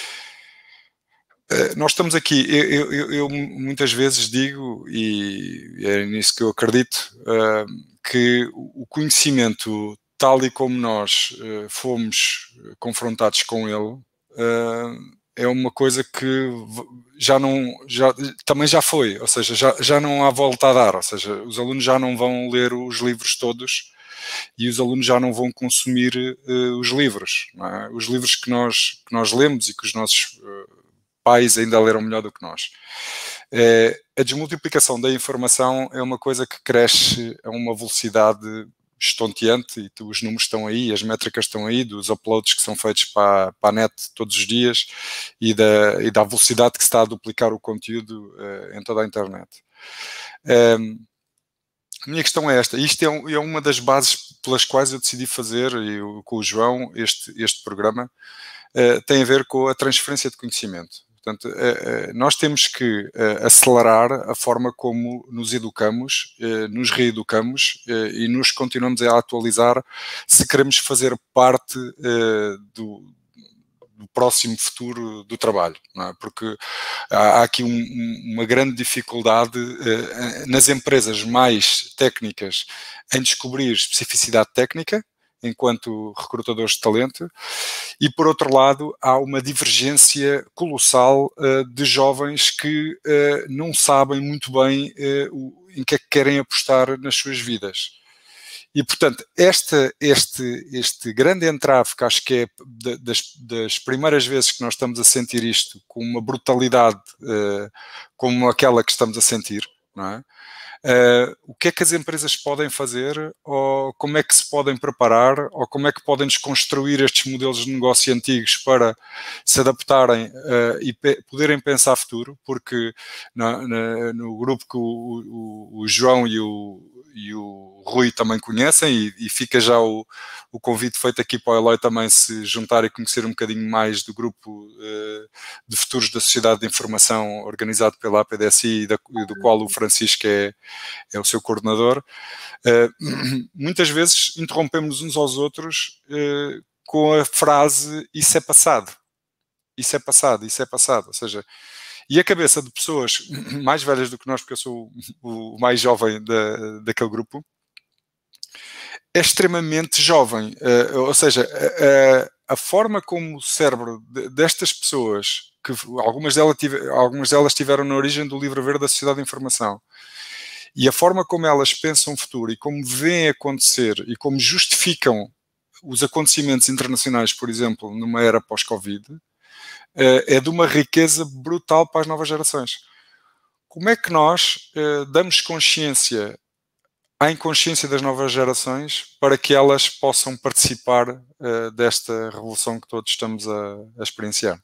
uh, nós estamos aqui, eu, eu, eu muitas vezes digo, e é nisso que eu acredito, uh, que o conhecimento tal e como nós uh, fomos confrontados com ele, uh, é uma coisa que já não, já, também já foi, ou seja, já, já não há volta a dar, ou seja, os alunos já não vão ler os livros todos e os alunos já não vão consumir uh, os livros, não é? Os livros que nós, que nós lemos e que os nossos uh, pais ainda leram melhor do que nós. Uh, a desmultiplicação da informação é uma coisa que cresce a uma velocidade estonteante, e os números estão aí, as métricas estão aí, dos uploads que são feitos para, para a net todos os dias e da, e da velocidade que se está a duplicar o conteúdo uh, em toda a internet. Um, a minha questão é esta, isto é, um, é uma das bases pelas quais eu decidi fazer, eu, com o João, este, este programa, uh, tem a ver com a transferência de conhecimento. Portanto, nós temos que acelerar a forma como nos educamos, nos reeducamos e nos continuamos a atualizar se queremos fazer parte do, do próximo futuro do trabalho, não é? Porque há aqui um, uma grande dificuldade nas empresas mais técnicas em descobrir especificidade técnica, enquanto recrutadores de talento, e por outro lado há uma divergência colossal uh, de jovens que uh, não sabem muito bem uh, o, em que é que querem apostar nas suas vidas. E portanto, esta, este, este grande entrave, que acho que é das, das primeiras vezes que nós estamos a sentir isto com uma brutalidade uh, como aquela que estamos a sentir, não é? Uh, o que é que as empresas podem fazer, ou como é que se podem preparar, ou como é que podem desconstruir estes modelos de negócio antigos para se adaptarem uh, e pe poderem pensar futuro, porque na, na, no grupo que o, o, o João e o, e o Rui também conhecem, e, e fica já o, o convite feito aqui para o Eloy também se juntar e conhecer um bocadinho mais do grupo uh, de futuros da Sociedade de Informação organizado pela A P D S I e, da, e do qual o Francisco é é o seu coordenador. Uh, muitas vezes interrompemos uns aos outros uh, com a frase isso é passado, isso é passado, isso é passado, ou seja, e a cabeça de pessoas mais velhas do que nós, porque eu sou o, o mais jovem da, daquele grupo, é extremamente jovem, uh, ou seja, a, a, a forma como o cérebro de, destas pessoas, que algumas delas, tive, algumas delas tiveram na origem do livro verde da Sociedade de Informação, e a forma como elas pensam o futuro e como veem acontecer e como justificam os acontecimentos internacionais, por exemplo, numa era pós-Covid, é de uma riqueza brutal para as novas gerações. Como é que nós damos consciência à inconsciência das novas gerações para que elas possam participar desta revolução que todos estamos a, a experienciar?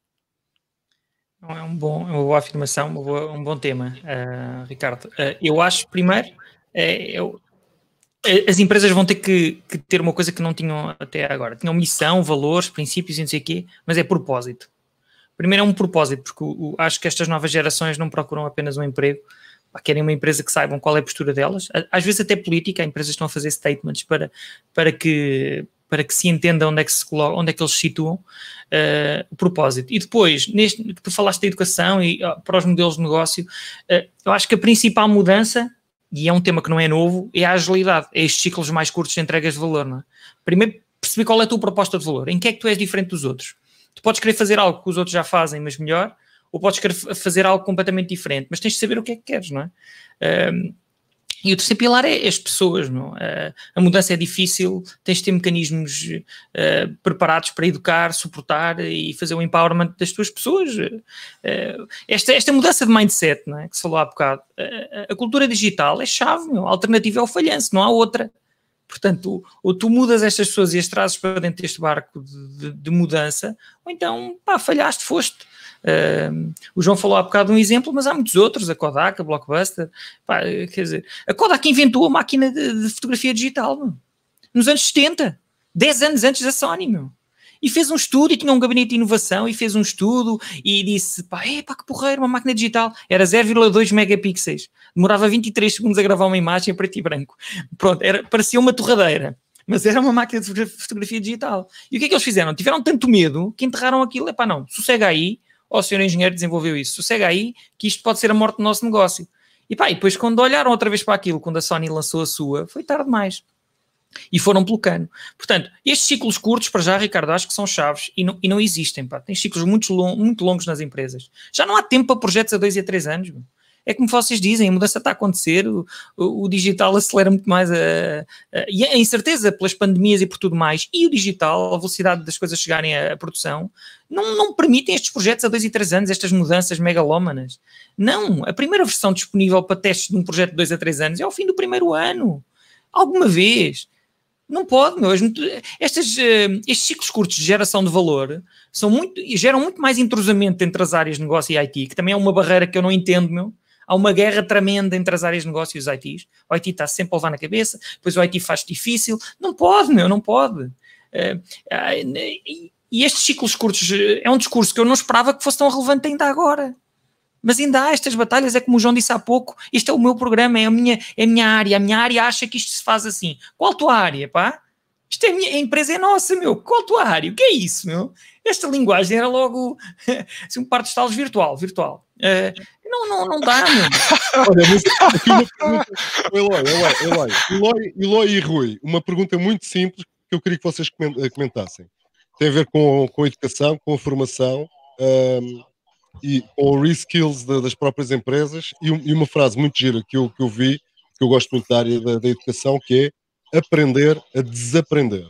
É um bom, uma boa afirmação, uma boa, um bom tema, uh, Ricardo. Uh, eu acho, primeiro, uh, eu, as empresas vão ter que, que ter uma coisa que não tinham até agora. Tinham missão, valores, princípios e não sei o quê, mas é propósito. Primeiro é um propósito, porque o, o, acho que estas novas gerações não procuram apenas um emprego, querem uma empresa que saibam qual é a postura delas, às vezes até política, as empresas estão a fazer statements para, para, que, para que se entenda onde é que, se coloca, onde é que eles se situam, uh, o propósito. E depois, neste que tu falaste da educação e uh, para os modelos de negócio, uh, eu acho que a principal mudança, e é um tema que não é novo, é a agilidade, é estes ciclos mais curtos de entregas de valor. Não é? Primeiro, perceber qual é a tua proposta de valor, em que é que tu és diferente dos outros. Tu podes querer fazer algo que os outros já fazem, mas melhor, ou podes querer fazer algo completamente diferente, mas tens de saber o que é que queres, não é? Um, e o terceiro pilar é as pessoas, não? Uh, a mudança é difícil, tens de ter mecanismos uh, preparados para educar, suportar e fazer o empowerment das tuas pessoas. Uh, esta, esta mudança de mindset, não é? Que se falou há bocado, uh, a cultura digital é chave, meu. A alternativa é o falhanço, não há outra. Portanto, ou tu mudas estas pessoas e as trazes para dentro deste barco de, de, de mudança, ou então, pá, falhaste, foste. Uh, o João falou há bocado de um exemplo, mas há muitos outros, a Kodak, a Blockbuster, pá, quer dizer, a Kodak inventou a máquina de, de fotografia digital, meu, nos anos setenta, dez anos antes da Sony, meu, e fez um estudo, e tinha um gabinete de inovação, e fez um estudo, e disse, pá, é pá, que porreiro, uma máquina digital, era zero vírgula dois megapixels, demorava vinte e três segundos a gravar uma imagem em preto e branco, pronto, era, parecia uma torradeira, mas era uma máquina de fotografia digital, e o que é que eles fizeram? Tiveram tanto medo, que enterraram aquilo, é pá, não, sossega aí, ó, o senhor engenheiro desenvolveu isso, sossega aí, que isto pode ser a morte do nosso negócio. E pá, e depois quando olharam outra vez para aquilo, quando a Sony lançou a sua, foi tarde demais. E foram pelo cano. Portanto, estes ciclos curtos, para já, Ricardo, acho que são chaves e não, e não existem, pá. Tem ciclos muito, long, muito longos nas empresas. Já não há tempo para projetos a dois e a três anos, meu. É como vocês dizem, a mudança está a acontecer, o, o, o digital acelera muito mais, a, a, e a incerteza pelas pandemias e por tudo mais, e o digital, a velocidade das coisas chegarem à, à produção, não, não permitem estes projetos a dois e três anos, estas mudanças megalómanas. Não, a primeira versão disponível para testes de um projeto de dois a três anos é ao fim do primeiro ano. Alguma vez. Não pode, meu. Estes, estes ciclos curtos de geração de valor são muito, geram muito mais entrosamento entre as áreas de negócio e I T, que também é uma barreira que eu não entendo, meu. Há uma guerra tremenda entre as áreas de negócio e os I Ts. O I T está sempre a levar na cabeça, depois o I T faz difícil. Não pode, meu, não pode. Uh, uh, e, e estes ciclos curtos é um discurso que eu não esperava que fosse tão relevante ainda agora. Mas ainda há estas batalhas, é como o João disse há pouco, este é o meu programa, é a minha, é a minha área, a minha área acha que isto se faz assim. Qual a tua área, pá? Isto é a, minha, a empresa é nossa, meu. Qual a tua área? O que é isso, meu? Esta linguagem era logo assim, um par de estalos virtual, virtual. Uh, não, não, não dá, meu. Olha, mas aqui uma pergunta, Eloy, Eloy, Eloy, Eloy, Eloy e Rui, uma pergunta muito simples que eu queria que vocês comentassem. Tem a ver com, com a educação, com a formação um, e com o reskills de, das próprias empresas e, e uma frase muito gira que eu, que eu vi, que eu gosto muito da área da, da educação, que é aprender a desaprender.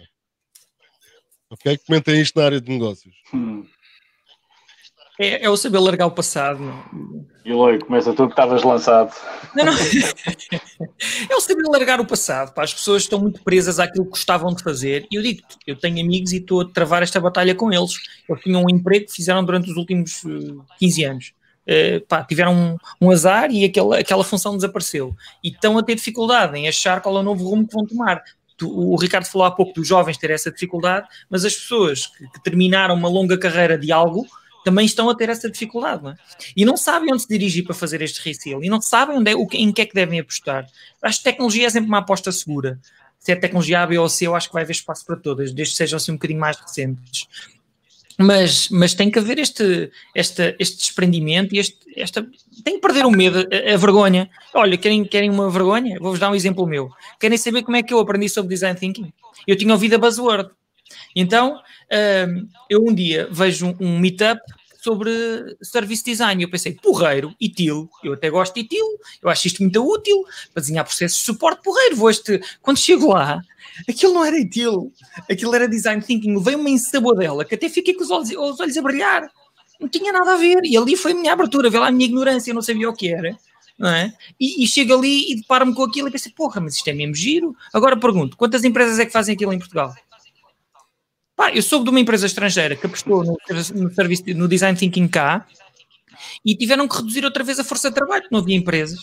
Ok? Comentem isto na área de negócios. Hum. É, é o saber largar o passado. Não? E Eloy, começa tu que estavas lançado. Não, não. É o saber largar o passado. Pá. As pessoas estão muito presas àquilo que gostavam de fazer. E eu digo, eu tenho amigos e estou a travar esta batalha com eles. Eles tinham um emprego que fizeram durante os últimos uh, quinze anos. Uh, pá, tiveram um, um azar e aquela, aquela função desapareceu. E estão a ter dificuldade em achar qual é o novo rumo que vão tomar. O Ricardo falou há pouco dos jovens ter essa dificuldade, mas as pessoas que, que terminaram uma longa carreira de algo também estão a ter essa dificuldade, não é? E não sabem onde se dirigir para fazer este reskill, e não sabem onde é, o, em que é que devem apostar. Acho que tecnologia é sempre uma aposta segura. Se é tecnologia A, B ou C, eu acho que vai haver espaço para todas, desde que sejam assim um bocadinho mais recentes. Mas, mas tem que haver este, este, este desprendimento e este, esta, tem que perder o medo, a, a vergonha. Olha, querem, querem uma vergonha? Vou-vos dar um exemplo meu. Querem saber como é que eu aprendi sobre Design Thinking? Eu tinha ouvido a buzzword. Então, um, eu um dia vejo um, um meetup sobre Service Design e eu pensei, porreiro, I T I L, eu até gosto de I T I L, eu acho isto muito útil para desenhar processos de suporte, porreiro, vou este... Quando chego lá, aquilo não era I T I L, aquilo era Design Thinking, veio uma ensabodela que até fiquei com os olhos, os olhos a brilhar, não tinha nada a ver, e ali foi a minha abertura, vê lá a minha ignorância, eu não sabia o que era, não é? E, e chego ali e deparo-me com aquilo e pensei, porra, mas isto é mesmo giro. Agora pergunto, quantas empresas é que fazem aquilo em Portugal? Pá, eu soube de uma empresa estrangeira que apostou no, no, serviço, no Design Thinking cá e tiveram que reduzir outra vez a força de trabalho, porque não havia empresas.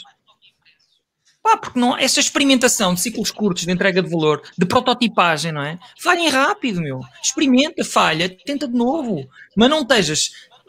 Pá, porque não, essa experimentação de ciclos curtos de entrega de valor, de prototipagem, não é? Falhem rápido, meu. Experimenta, falha, tenta de novo. Mas não estejas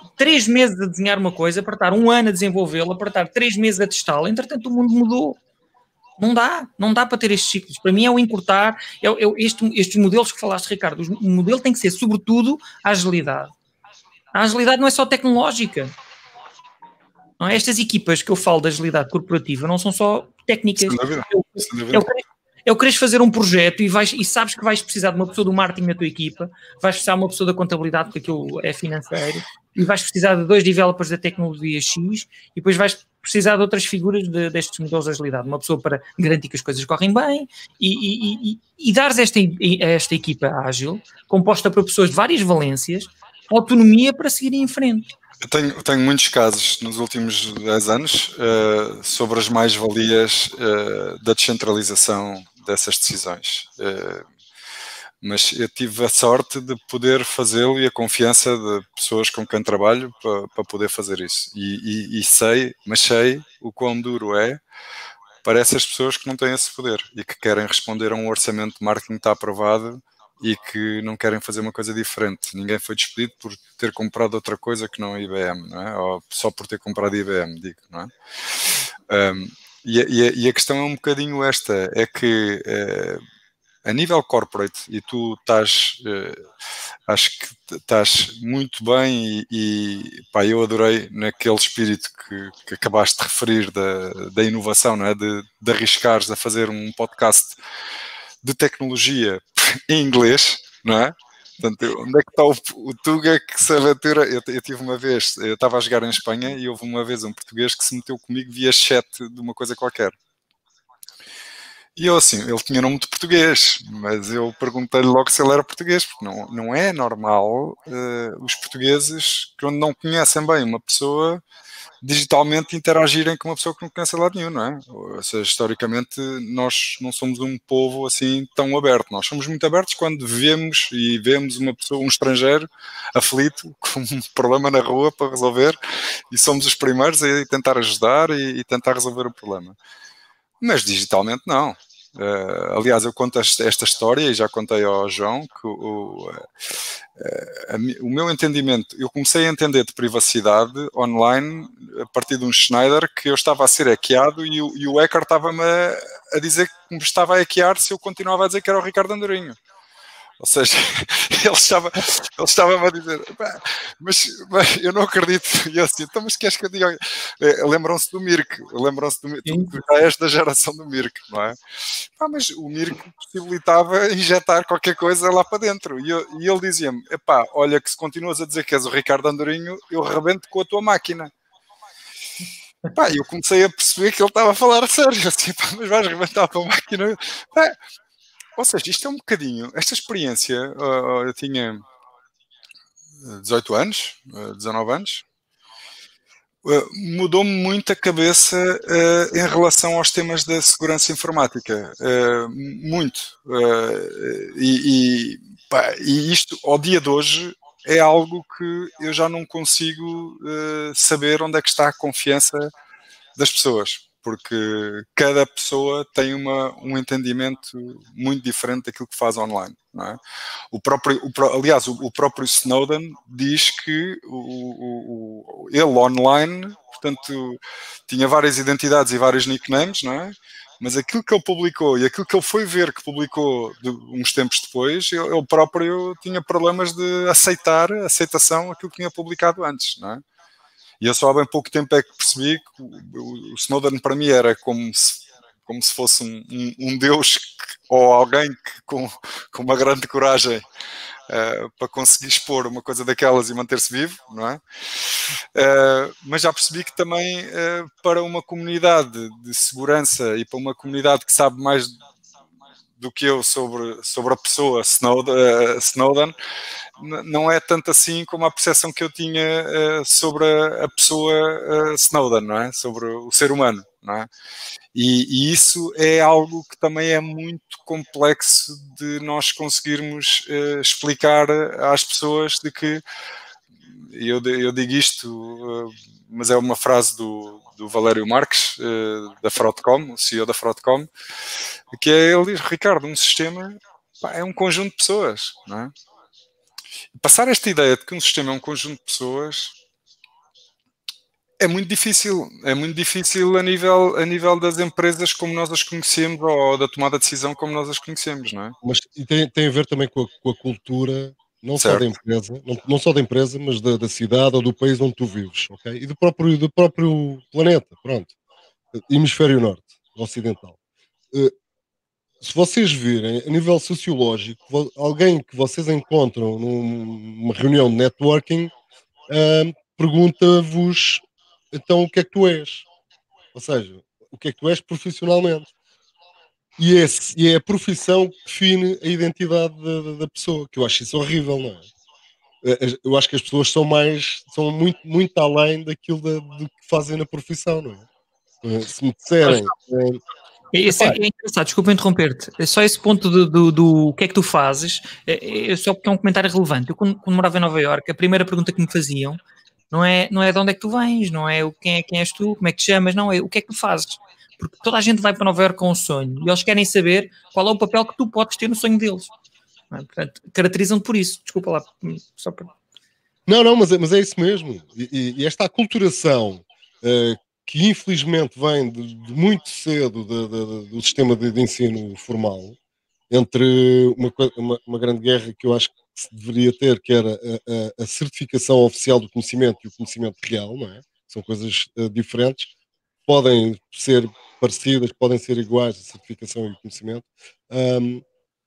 três meses a desenhar uma coisa, para estar um ano a desenvolvê-la, para estar três meses a testá-la, entretanto o mundo mudou. Não dá, não dá para ter estes ciclos. Para mim é o encurtar, é, é este, estes modelos que falaste, Ricardo. O modelo tem que ser, sobretudo, a agilidade. A agilidade não é só tecnológica. Não é? Estas equipas que eu falo da agilidade corporativa não são só técnicas. Sem dúvida. Eu, Sem dúvida. eu, eu queres fazer um projeto e, vais, e sabes que vais precisar de uma pessoa do marketing na tua equipa, vais precisar de uma pessoa da contabilidade, porque aquilo é financeiro, e vais precisar de dois developers da tecnologia X, e depois vais precisar de outras figuras de, destes modelos de agilidade. Uma pessoa para garantir que as coisas correm bem e, e, e, e dares esta, esta equipa ágil, composta por pessoas de várias valências, autonomia para seguir em frente. Eu tenho, tenho muitos casos nos últimos dez anos uh, sobre as mais-valias uh, da descentralização dessas decisões. Uh, mas eu tive a sorte de poder fazê-lo e a confiança de pessoas com quem trabalho para, para poder fazer isso. E, e, e sei, mas sei o quão duro é para essas pessoas que não têm esse poder e que querem responder a um orçamento de marketing que está aprovado e que não querem fazer uma coisa diferente. Ninguém foi despedido por ter comprado outra coisa que não a I B M, não é? Ou só por ter comprado a I B M, digo, não é? Um, e, a, e, a, e a questão é um bocadinho esta, é que uh, a nível corporate, e tu estás, uh, acho que estás muito bem e, e pá, eu adorei naquele espírito que, que acabaste de referir da, da inovação, não é? De, de arriscares a fazer um podcast de tecnologia em inglês, não é? Portanto, onde é que está o, o Tuga que se aventura? Eu, eu tive uma vez, eu estava a jogar em Espanha e houve uma vez um português que se meteu comigo via chat de uma coisa qualquer. E eu assim, ele tinha nome de português, mas eu perguntei-lhe logo se ele era português, porque não, não é normal uh, os portugueses, quando não conhecem bem uma pessoa, digitalmente interagirem com uma pessoa que não conhece de lado nenhum, não é? Ou seja, historicamente nós não somos um povo assim tão aberto. Nós somos muito abertos quando vemos e vemos uma pessoa, um estrangeiro aflito com um problema na rua para resolver e somos os primeiros a tentar ajudar e, e tentar resolver o problema. Mas digitalmente não. Uh, aliás, eu conto esta história e já contei ao João que o, uh, uh, o meu entendimento, eu comecei a entender de privacidade online a partir de um Schneider que eu estava a ser hackeado e o, e o hacker estava-me a, a dizer que me estava a hackear se eu continuava a dizer que era o Ricardo Andorinho. Ou seja, ele estava, ele estava-me a dizer, mas, mas eu não acredito. E eu assim, então, mas queres que eu diga? Lembram-se do Mirk, lembram-se do Mirk, tu já és da geração do Mirk, não é? Ah, mas o Mirk possibilitava injetar qualquer coisa lá para dentro. E, eu, e ele dizia-me, epá, olha que se continuas a dizer que és o Ricardo Andorinho, eu rebento com a tua máquina. Pá, eu comecei a perceber que ele estava a falar a sério. Assim, pá, mas vais rebentar com a máquina? Pá, ou seja, isto é um bocadinho, esta experiência, uh, eu tinha dezoito anos, uh, dezanove anos, uh, mudou-me muito a cabeça uh, em relação aos temas da segurança informática, uh, muito, uh, e, e, pá, e isto, ao dia de hoje, é algo que eu já não consigo uh, saber onde é que está a confiança das pessoas. Porque cada pessoa tem uma, um entendimento muito diferente daquilo que faz online, não é? O próprio, o, aliás, o, o próprio Snowden diz que o, o, o, ele online, portanto, tinha várias identidades e vários nicknames, não é? Mas aquilo que ele publicou e aquilo que ele foi ver que publicou de, uns tempos depois, ele, ele próprio tinha problemas de aceitar, aceitação, aquilo que tinha publicado antes, não é? E eu só há bem pouco tempo é que percebi que o, o Snowden para mim era como se, como se fosse um, um, um deus que, ou alguém que, com, com uma grande coragem uh, para conseguir expor uma coisa daquelas e manter-se vivo, não é? Uh, mas já percebi que também uh, para uma comunidade de segurança e para uma comunidade que sabe mais do que eu sobre, sobre a pessoa Snowden, uh, Snowden não é tanto assim como a percepção que eu tinha uh, sobre a, a pessoa uh, Snowden, não é? Sobre o ser humano, não é? E, e isso é algo que também é muito complexo de nós conseguirmos uh, explicar às pessoas de que, eu, eu digo isto, uh, mas é uma frase do, do Valério Marques, uh, da Fraudcom, o C E O da Fraudcom, que é, ele diz, Ricardo, um sistema pá, é um conjunto de pessoas, não é? Passar esta ideia de que um sistema é um conjunto de pessoas É muito difícil, é muito difícil a nível, a nível das empresas como nós as conhecemos ou da tomada de decisão como nós as conhecemos, não é? Mas e tem, tem a ver também com a, com a cultura, não só da Certo. empresa, não, não só da empresa, mas da, da cidade ou do país onde tu vives, ok? E do próprio, do próprio planeta, pronto. Hemisfério Norte, ocidental. Eh, Se vocês virem, a nível sociológico, vo- alguém que vocês encontram num- numa reunião de networking, ahm, pergunta-vos então o que é que tu és? Ou seja, o que é que tu és profissionalmente? E, esse, e é a profissão que define a identidade da, da- da pessoa, que eu acho isso horrível, não é? Eh, as- Eu acho que as pessoas são mais, são muito, muito além daquilo da- do que fazem na profissão, não é? Eh, Se me disserem, eh, Esse é, epá, é engraçado, desculpa interromper-te. É só esse ponto do, do, do o que é que tu fazes, é, é só porque é um comentário relevante. Eu, quando, quando morava em Nova Iorque, a primeira pergunta que me faziam não é, não é de onde é que tu vens, não é o, quem, é quem és tu, como é que te chamas, não, é o que é que tu fazes. Porque toda a gente vai para Nova Iorque com um sonho e eles querem saber qual é o papel que tu podes ter no sonho deles. Não é? Portanto, caracterizam-te por isso. Desculpa lá, só para. não, não, mas é, mas é isso mesmo. E, e- e esta aculturação, eh, que infelizmente vem de, de muito cedo de- de- do sistema de, de ensino formal, entre uma, coi- uma- uma grande guerra que eu acho que se deveria ter, que era a, a- a certificação oficial do conhecimento e o conhecimento real, não é? São coisas eh, diferentes, podem ser parecidas, podem ser iguais, a certificação e o conhecimento, ahm,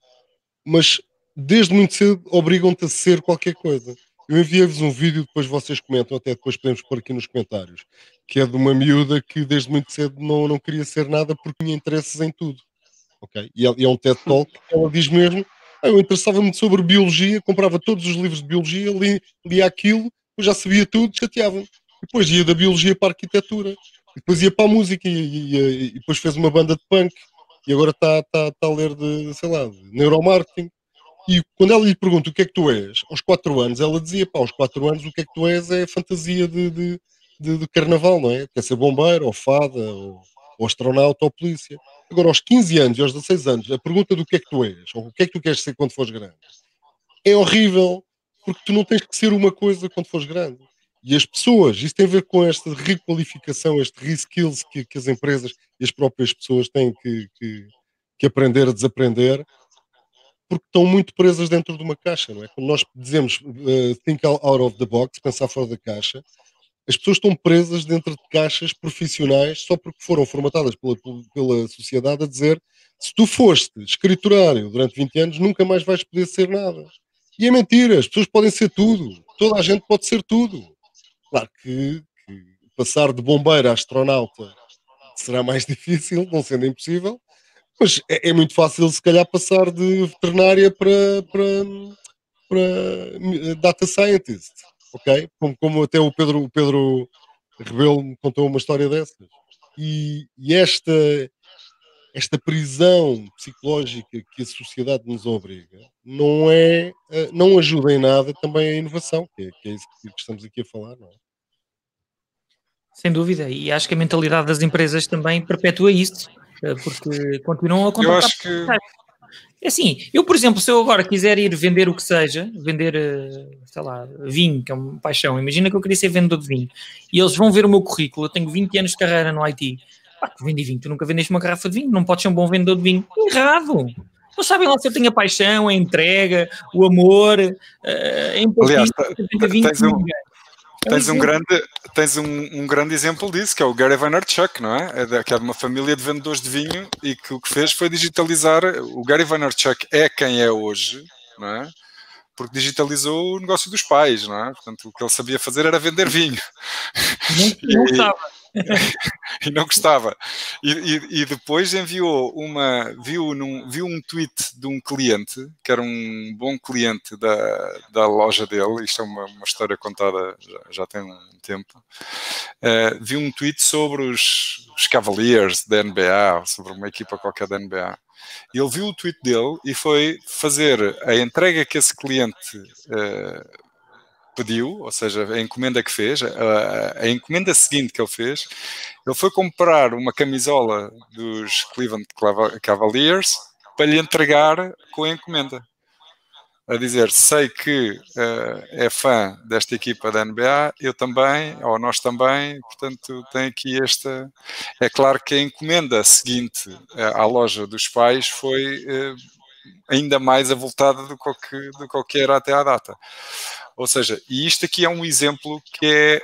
mas desde muito cedo obrigam-te a ser qualquer coisa. Eu enviei-vos um vídeo, depois vocês comentam, até depois podemos pôr aqui nos comentários, que é de uma miúda que desde muito cedo não, não queria ser nada porque tinha interesses em tudo. Ok? E é, e é um TED Talk que ela diz mesmo: "Ah, eu interessava-me sobre biologia, comprava todos os livros de biologia, li, lia aquilo, eu já sabia tudo, chateava-me. Depois ia da biologia para a arquitetura, e depois ia para a música, e, e- e- e depois fez uma banda de punk, e agora está tá, tá a ler de, sei lá, de neuromarketing. E quando ela lhe pergunta o que é que tu és, aos quatro anos, ela dizia: pá, aos quatro anos o que é que tu és é fantasia de, de, de, de carnaval, não é? Quer ser bombeiro, ou fada, ou, ou astronauta, ou polícia. Agora, aos quinze anos e aos dezasseis anos, a pergunta do que é que tu és, ou o que é que tu queres ser quando fores grande, é horrível, porque tu não tens que ser uma coisa quando fores grande. E as pessoas, isso tem a ver com esta requalificação, este reskills que, que as empresas e as próprias pessoas têm que, que, que aprender a desaprender, porque estão muito presas dentro de uma caixa, não é? Quando nós dizemos uh, think out of the box, pensar fora da caixa, as pessoas estão presas dentro de caixas profissionais só porque foram formatadas pela, pela sociedade a dizer: se tu foste escriturário durante vinte anos, nunca mais vais poder ser nada. E é mentira, as pessoas podem ser tudo, toda a gente pode ser tudo. Claro que, que passar de bombeiro a astronauta será mais difícil, não sendo impossível, mas é, é muito fácil, se calhar, passar de veterinária para, para, para eh, data scientist, ok? Como, como até o Pedro, o Pedro Rebelo me contou uma história dessas. E, e esta, esta prisão psicológica que a sociedade nos obriga não é, eh, não ajuda em nada também a inovação, que é, que é isso que estamos aqui a falar, não é? Sem dúvida, e acho que a mentalidade das empresas também perpetua isso, eh, porque continuam a Eu contratar. acho que É assim, eu, por exemplo, se eu agora quiser ir vender o que seja, vender, eh, sei lá, vinho, que é uma paixão, imagina que eu queria ser vendedor de vinho, e eles vão ver o meu currículo, eu tenho vinte anos de carreira no I T, pá, tu vendi vinho, tu nunca vendeste uma garrafa de vinho, não podes ser um bom vendedor de vinho. Errado! Não sabem lá se eu tenho a paixão, a entrega, o amor, eh, a empatia, aliás, se eu tenho vinho tens com um, ninguém. É um tens um exemplo. grande, tens um, um grande exemplo disso, que é o Gary Vaynerchuk, não é? É de, que é de uma família de vendedores de vinho e que o que fez foi digitalizar. O Gary Vaynerchuk é quem é hoje, não é? Porque digitalizou o negócio dos pais, não é? Portanto, o que ele sabia fazer era vender vinho. Não, não E, estava. e não gostava. E, e, e depois enviou uma, viu, num, viu um tweet de um cliente, que era um bom cliente da, da loja dele, isto é uma, uma história contada já, já tem um tempo, uh, viu um tweet sobre os, os Cavaliers da N B A, sobre uma equipa qualquer da N B A. E ele viu o tweet dele e foi fazer a entrega que esse cliente uh, pediu, ou seja, a encomenda que fez, a, a encomenda seguinte que ele fez, ele foi comprar uma camisola dos Cleveland Cavaliers para lhe entregar com a encomenda. a dizer, sei que uh, é fã desta equipa da N B A, eu também, ou nós também, portanto tem aqui esta... É claro que a encomenda seguinte uh, à loja dos pais foi uh, ainda mais avultada do que, do que era até à data. Ou seja, e isto aqui é um exemplo que é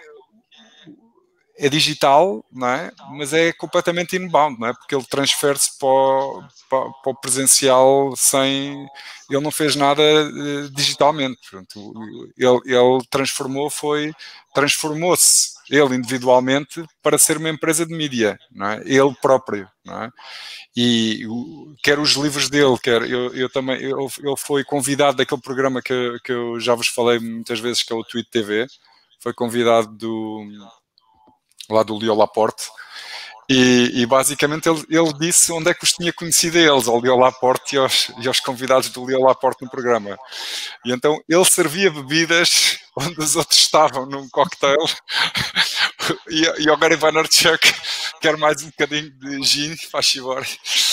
é digital, não é? Mas é completamente inbound, não é? Porque ele transfere-se para, o, para, para o presencial sem... Ele não fez nada uh, digitalmente. Portanto, ele, ele transformou, foi... Transformou-se, ele individualmente, para ser uma empresa de mídia, não é? Ele próprio, não é? E o, quer os livros dele, quer... Eu, eu também... Eu, ele foi convidado daquele programa que, que eu já vos falei muitas vezes, que é o Tweet T V. Foi convidado do... lá do Leo Laporte, e, e basicamente ele, ele disse onde é que os tinha conhecido a eles, ao Leo Laporte e aos, e aos convidados do Leo Laporte no programa. E então ele servia bebidas onde os outros estavam num cocktail e, e ao Gary Vaynerchuk quer mais um bocadinho de gin, faz favor.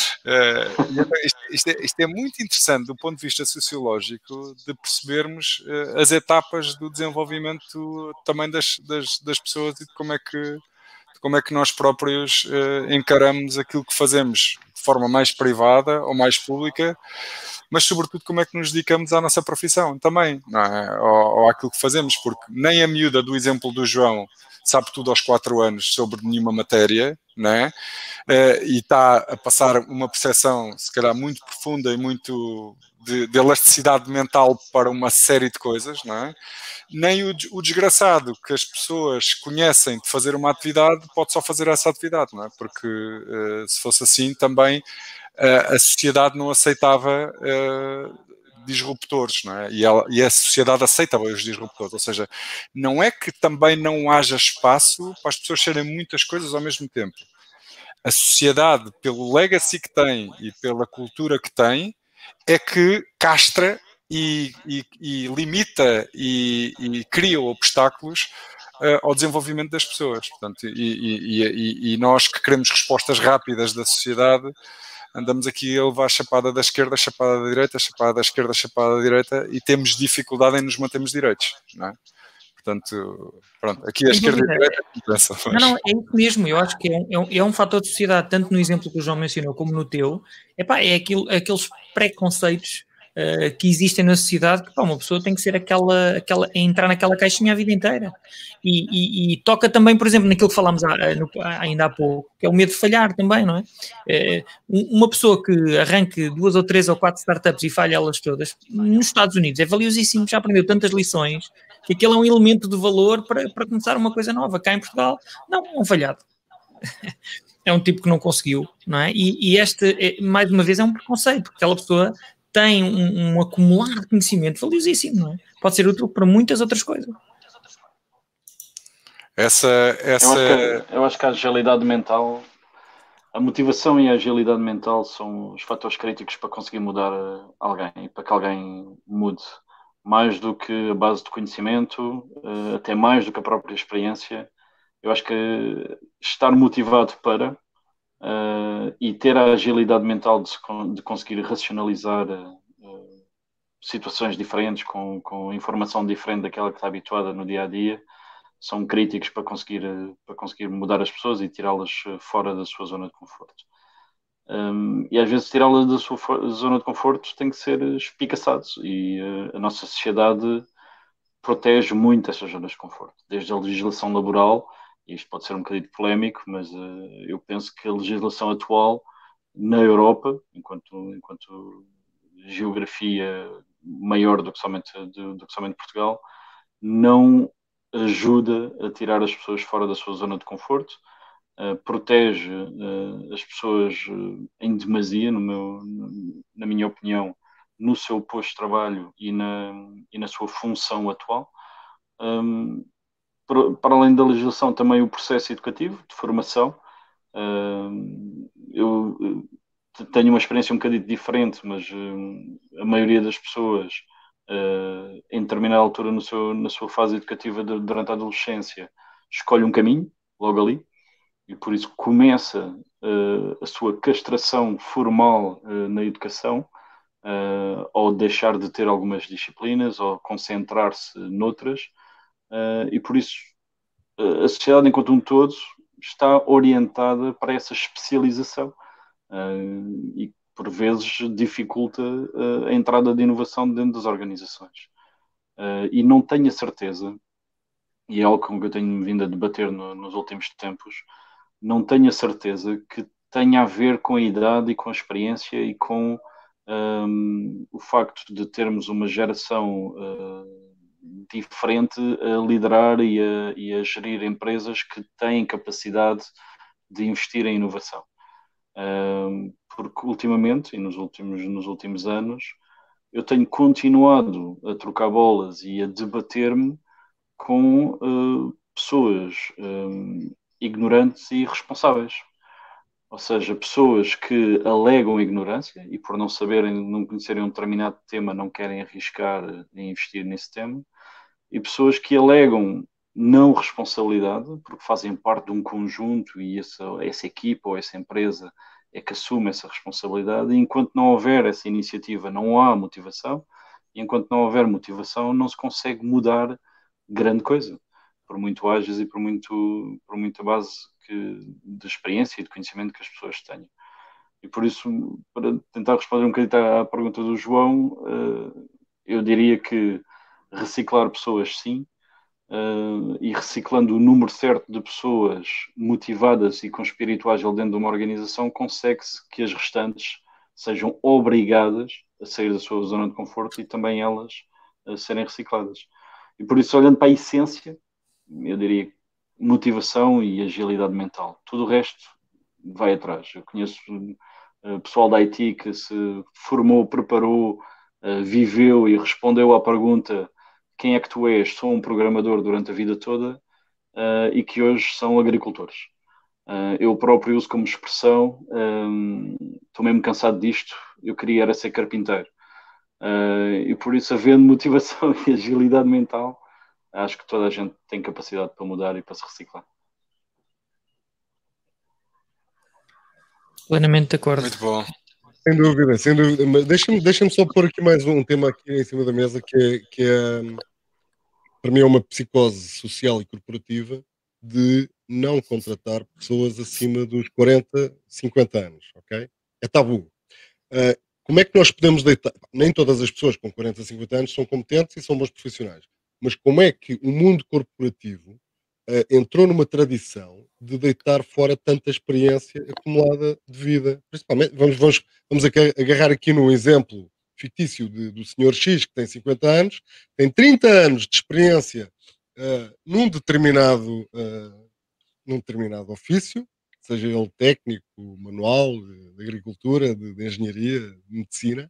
Uh, e então isto, isto, é, isto é muito interessante do ponto de vista sociológico, de percebermos uh, as etapas do desenvolvimento também das, das, das pessoas e de como é que, como é que nós próprios uh, encaramos aquilo que fazemos de forma mais privada ou mais pública, mas sobretudo como é que nos dedicamos à nossa profissão também, não é? ou, ou àquilo que fazemos, porque nem a miúda do exemplo do João sabe tudo aos quatro anos sobre nenhuma matéria, não é? Uh, e está a passar uma percepção, se calhar, muito profunda e muito de, de elasticidade mental para uma série de coisas, não é? Nem o, o desgraçado que as pessoas conhecem de fazer uma atividade pode só fazer essa atividade, não é? Porque uh, se fosse assim também uh, a sociedade não aceitava uh, disruptores, não é? E, ela, e a sociedade aceita os disruptores, ou seja, não é que também não haja espaço para as pessoas serem muitas coisas ao mesmo tempo. A sociedade, pelo legacy que tem e pela cultura que tem, é que castra e, e, e limita e, e cria obstáculos uh, ao desenvolvimento das pessoas. Portanto, e, e, e nós que queremos respostas rápidas da sociedade, andamos aqui a levar a chapada da esquerda, a chapada da direita, a chapada da esquerda, a chapada da direita, e temos dificuldade em nos mantermos direitos, não é? Portanto, pronto, aqui a esquerda e a direita pensam. Não, não, é isso mesmo. Eu acho que é um, é, um, é um fator de sociedade, tanto no exemplo que o João mencionou como no teu. Epá, é aquilo, aqueles preconceitos uh, que existem na sociedade que pá, uma pessoa tem que ser aquela, aquela, entrar naquela caixinha a vida inteira. E, e, e toca também, por exemplo, naquilo que falámos há, no, ainda há pouco, que é o medo de falhar também, não é? Uh, uma pessoa que arranque duas ou três ou quatro startups e falha elas todas, nos Estados Unidos é valiosíssimo, já aprendeu tantas lições que aquele é um elemento de valor para, para começar uma coisa nova. Cá em Portugal, não, é um falhado. É um tipo que não conseguiu, não é? E, e este, é, mais uma vez, é um preconceito, porque aquela pessoa tem um, um acumular de conhecimento valiosíssimo, não é? Pode ser útil para muitas outras coisas. Essa, essa... Eu, acho que, eu acho que a agilidade mental, a motivação e a agilidade mental são os fatores críticos para conseguir mudar alguém e para que alguém mude. Mais do que a base de conhecimento, até mais do que a própria experiência. Eu acho que estar motivado para uh, e ter a agilidade mental de, de conseguir racionalizar uh, situações diferentes com, com informação diferente daquela que está habituada no dia a dia são críticos para conseguir, para conseguir mudar as pessoas e tirá-las fora da sua zona de conforto. Um, e às vezes tirá-las da sua zona de conforto tem que ser espicaçados e uh, a nossa sociedade protege muito essas zonas de conforto, desde a legislação laboral, e isto pode ser um bocadinho polémico, mas uh, eu penso que a legislação atual na Europa, enquanto, enquanto geografia maior do que, somente, do, do que somente Portugal, não ajuda a tirar as pessoas fora da sua zona de conforto. Uh, protege uh, as pessoas uh, em demasia, no meu, na minha opinião, no seu posto de trabalho e na, e na sua função atual. Um, por, para além da legislação, também o processo educativo de formação. Um, eu tenho uma experiência um bocadinho diferente, mas um, a maioria das pessoas, uh, em determinada altura no seu, na sua fase educativa de, durante a adolescência, escolhe um caminho, logo ali, e por isso começa uh, a sua castração formal uh, na educação, uh, ou deixar de ter algumas disciplinas, ou concentrar-se noutras, uh, e por isso uh, a sociedade enquanto um todo está orientada para essa especialização, uh, e por vezes dificulta uh, a entrada de inovação dentro das organizações. Uh, e não tenho a certeza, e é algo que eu tenho vindo a debater no, nos últimos tempos, não tenho a certeza que tenha a ver com a idade e com a experiência e com um, o facto de termos uma geração uh, diferente a liderar e a, e a gerir empresas que têm capacidade de investir em inovação. Um, porque ultimamente, e nos últimos, nos últimos anos, eu tenho continuado a trocar bolas e a debater-me com uh, pessoas um, ignorantes e irresponsáveis. Ou seja, pessoas que alegam ignorância e por não saberem, não conhecerem um determinado tema, não querem arriscar em investir nesse tema, e pessoas que alegam não responsabilidade, porque fazem parte de um conjunto e essa, essa equipa ou essa empresa é que assume essa responsabilidade, e enquanto não houver essa iniciativa, não há motivação, e enquanto não houver motivação, não se consegue mudar grande coisa, por muito ágeis e por, muito, por muita base que, de experiência e de conhecimento que as pessoas tenham. E por isso, para tentar responder um bocadinho à pergunta do João, eu diria que reciclar pessoas sim, e reciclando o número certo de pessoas motivadas e com espírito ágil dentro de uma organização, consegue-se que as restantes sejam obrigadas a sair da sua zona de conforto e também elas a serem recicladas. E por isso, olhando para a essência, eu diria motivação e agilidade mental. Tudo o resto vai atrás. Eu conheço uh, pessoal da I T que se formou, preparou, uh, viveu e respondeu à pergunta: quem é que tu és? Sou um programador durante a vida toda, uh, e que hoje são agricultores. Uh, eu próprio uso como expressão, um, estou mesmo cansado disto, eu queria era ser carpinteiro. Uh, e por isso, havendo motivação e agilidade mental, acho que toda a gente tem capacidade para mudar e para se reciclar. Plenamente de acordo. Muito bom. Sem dúvida, sem dúvida. Mas deixa-me deixa-me só pôr aqui mais um tema aqui em cima da mesa que é, que é para mim é uma psicose social e corporativa de não contratar pessoas acima dos quarenta, cinquenta anos, ok? É tabu. Uh, como é que nós podemos deitar? Nem todas as pessoas com quarenta, cinquenta anos são competentes e são bons profissionais. Mas como é que o mundo corporativo uh, entrou numa tradição de deitar fora tanta experiência acumulada de vida? Principalmente, vamos, vamos, vamos agarrar aqui no exemplo fictício de, do senhor X, que tem cinquenta anos, tem trinta anos de experiência uh, num, determinado, uh, num determinado ofício, seja ele técnico, manual, de, de agricultura, de, de engenharia, de medicina.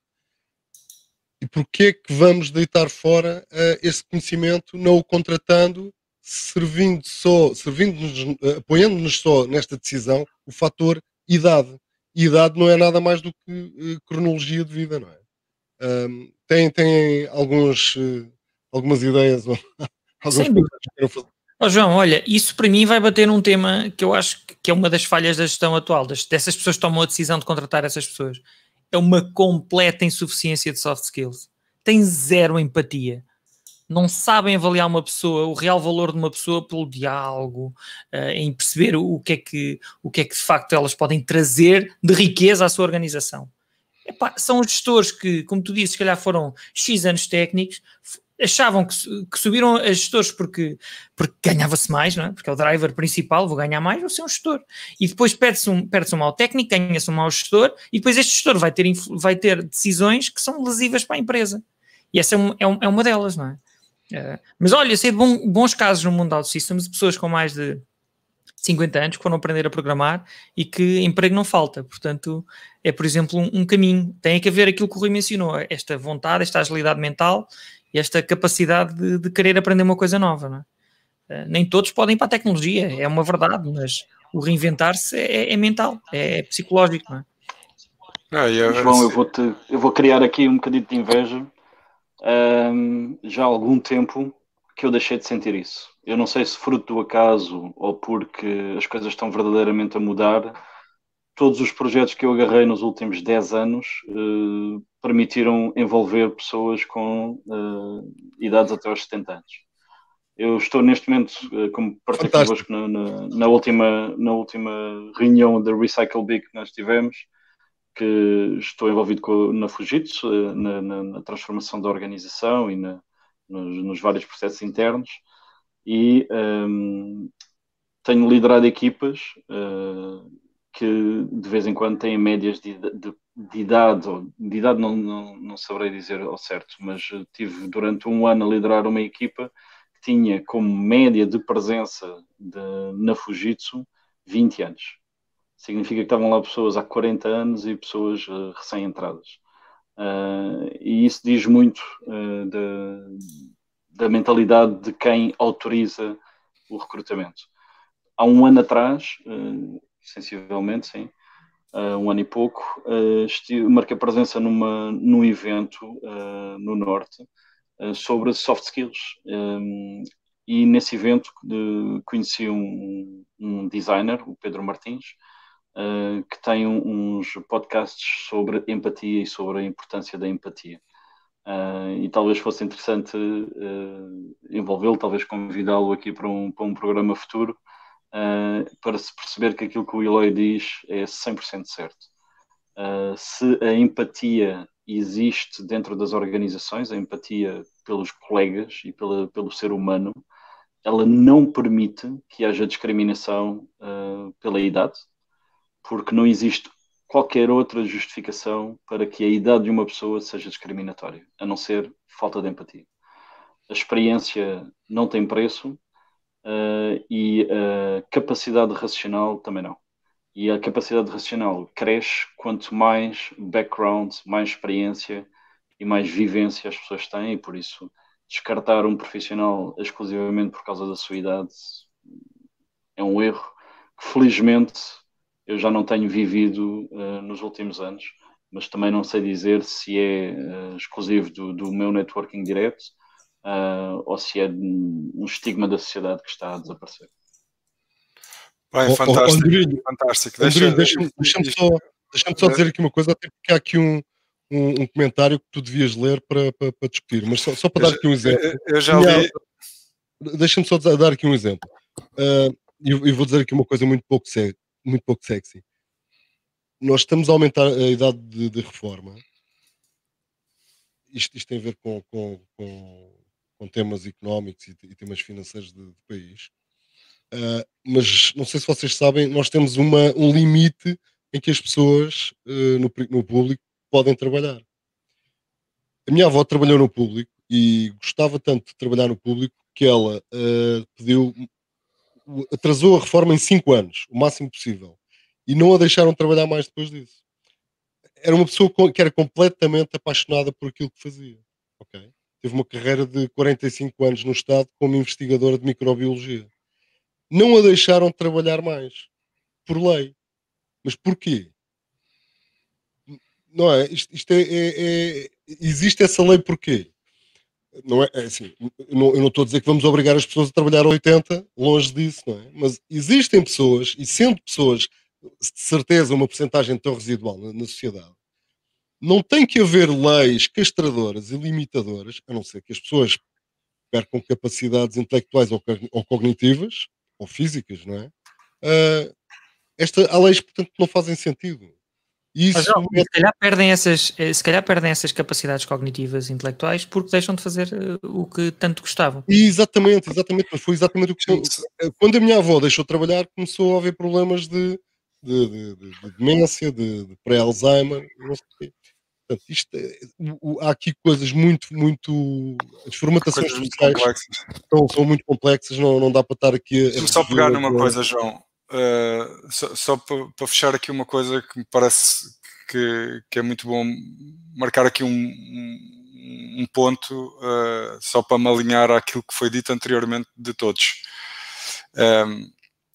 E porquê é que vamos deitar fora uh, esse conhecimento, não o contratando, servindo só, servindo-nos, uh, apoiando-nos só nesta decisão o fator idade. E idade não é nada mais do que uh, cronologia de vida, não é? Um, tem, tem alguns, uh, algumas ideias, algumas coisas que quero fazer. Oh, João, olha, isso para mim vai bater num tema que eu acho que é uma das falhas da gestão atual, das, dessas pessoas que tomam a decisão de contratar essas pessoas. É uma completa insuficiência de soft skills. Tem zero empatia. Não sabem avaliar uma pessoa, o real valor de uma pessoa pelo diálogo, uh, em perceber o que, é que, o que é que de facto elas podem trazer de riqueza à sua organização. Epá, são os gestores que, como tu disse, se calhar foram X anos técnicos, achavam que, que subiram a gestores porque, porque ganhava-se mais, não é? Porque é o driver principal, vou ganhar mais, vou ser um gestor. E depois perde-se um, perde-se um mau técnico, ganha-se um mau gestor, e depois este gestor vai ter, vai ter decisões que são lesivas para a empresa. E essa é, um, é, um, é uma delas, não é? É, mas olha, sei de bom, bons casos no mundo OutSystems de pessoas com mais de cinquenta anos que foram aprender a programar e que emprego não falta. Portanto, é, por exemplo, um, um caminho. Tem que haver aquilo que o Rui mencionou, esta vontade, esta agilidade mental e esta capacidade de, de querer aprender uma coisa nova, não é? Uh, nem todos podem ir para a tecnologia, é uma verdade, mas o reinventar-se é, é mental, é, é psicológico, não é? Ah, eu, João, eu vou, te, eu vou criar aqui um bocadinho de inveja. Um, já há algum tempo que eu deixei de sentir isso. Eu não sei se fruto do acaso ou porque as coisas estão verdadeiramente a mudar, todos os projetos que eu agarrei nos últimos dez anos uh, permitiram envolver pessoas com uh, idades até aos setenta anos. Eu estou neste momento, uh, como partilhei convosco na, na, na, última, na última reunião da Recycle Bee que nós tivemos, que estou envolvido com, na Fujitsu, uh, na, na, na transformação da organização e na, nos, nos vários processos internos, e um, tenho liderado equipas uh, que de vez em quando têm médias de, de, de idade, ou de idade não, não, não saberei dizer ao certo, mas tive durante um ano a liderar uma equipa que tinha como média de presença de, na Fujitsu vinte anos. Significa que estavam lá pessoas há quarenta anos e pessoas uh, recém-entradas. Uh, e isso diz muito uh, da, da mentalidade de quem autoriza o recrutamento. Há um ano atrás, uh, sensivelmente, sim, uh, um ano e pouco, uh, estive, marquei presença numa, num evento uh, no Norte uh, sobre soft skills. Um, e nesse evento uh, conheci um, um designer, o Pedro Martins, uh, que tem um, uns podcasts sobre empatia e sobre a importância da empatia. Uh, e talvez fosse interessante uh, envolvê-lo, talvez convidá-lo aqui para um, para um programa futuro, Uh, para se perceber que aquilo que o Eloy diz é cem por cento certo. Uh, se a empatia existe dentro das organizações, a empatia pelos colegas e pela, pelo ser humano, ela não permite que haja discriminação uh, pela idade, porque não existe qualquer outra justificação para que a idade de uma pessoa seja discriminatória, a não ser falta de empatia. A experiência não tem preço, Uh, e a capacidade racional também não. E a capacidade racional cresce quanto mais background, mais experiência e mais vivência as pessoas têm, e por isso descartar um profissional exclusivamente por causa da sua idade é um erro que felizmente eu já não tenho vivido uh, nos últimos anos, mas também não sei dizer se é uh, exclusivo do, do meu networking direto, Uh, ou se é um estigma da sociedade que está a desaparecer. Bem, oh, fantástico. Oh, Andrinho, fantástico. Andrinho, deixa-me deixa só, deixa só dizer aqui uma coisa, até porque há aqui um, um, um comentário que tu devias ler para, para, para discutir, mas só, só para eu dar aqui um exemplo. Eu, eu já li. Deixa-me só dar aqui um exemplo. Uh, e eu, eu vou dizer aqui uma coisa muito pouco, se, muito pouco sexy. Nós estamos a aumentar a idade de, de reforma. Isto, isto tem a ver com, com, com com temas económicos e, e temas financeiros de, de país. Uh, mas não sei se vocês sabem, nós temos uma, um limite em que as pessoas uh, no, no público podem trabalhar. A minha avó trabalhou no público e gostava tanto de trabalhar no público que ela uh, pediu, atrasou a reforma em cinco anos, o máximo possível, e não a deixaram trabalhar mais depois disso. Era uma pessoa que era completamente apaixonada por aquilo que fazia. Ok? Teve uma carreira de quarenta e cinco anos no Estado como investigadora de microbiologia. Não a deixaram trabalhar mais, por lei. Mas porquê? Não é? Isto, isto é, é, é, existe essa lei porquê? Não é, é assim, eu não, eu não estou a dizer que vamos obrigar as pessoas a trabalhar a oitenta, longe disso, não é? Mas existem pessoas, e sendo pessoas, de certeza, uma porcentagem tão residual na, na sociedade, não tem que haver leis castradoras e limitadoras, a não ser que as pessoas percam capacidades intelectuais ou, ou cognitivas, ou físicas, não é? Uh, esta, há leis, portanto, que não fazem sentido. Isso Mas, não, é... se, calhar perdem essas, se calhar perdem essas capacidades cognitivas e intelectuais porque deixam de fazer uh, o que tanto gostavam. Exatamente, exatamente. Mas foi exatamente o que... Quando a minha avó deixou de trabalhar, começou a haver problemas de, de, de, de, de demência, de, de pré-Alzheimer, não sei o quê. Portanto, isto é, há aqui coisas muito, muito. As formatações coisas sociais são, são muito complexas, não, não dá para estar aqui a. Deixa-me só pegar numa coisa, João. Uh, só só para, para fechar aqui uma coisa que me parece que, que é muito bom marcar aqui um, um, um ponto, uh, só para me alinhar àquilo que foi dito anteriormente de todos. Um,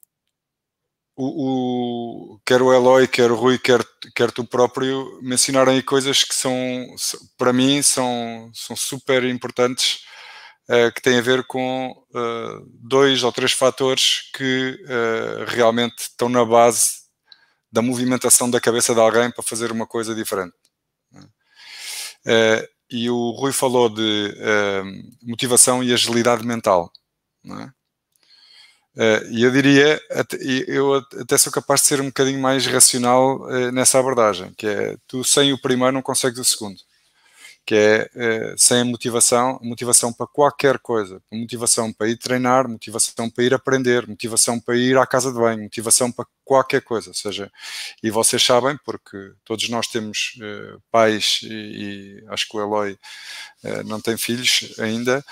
O, o, quer o Eloy, quer o Rui, quer, quer tu próprio mencionaram aí coisas que são, para mim, são, são super importantes, uh, que têm a ver com uh, dois ou três fatores que uh, realmente estão na base da movimentação da cabeça de alguém para fazer uma coisa diferente. Uh, e o Rui falou de uh, motivação e agilidade mental, não é? Uh, e eu diria, até, eu até sou capaz de ser um bocadinho mais racional uh, nessa abordagem, que é, tu sem o primeiro não consegues o segundo, que é uh, sem a motivação, motivação para qualquer coisa, motivação para ir treinar, motivação para ir aprender, motivação para ir à casa de banho, motivação para qualquer coisa, ou seja, e vocês sabem, porque todos nós temos uh, pais e, e acho que o Eloy uh, não tem filhos ainda,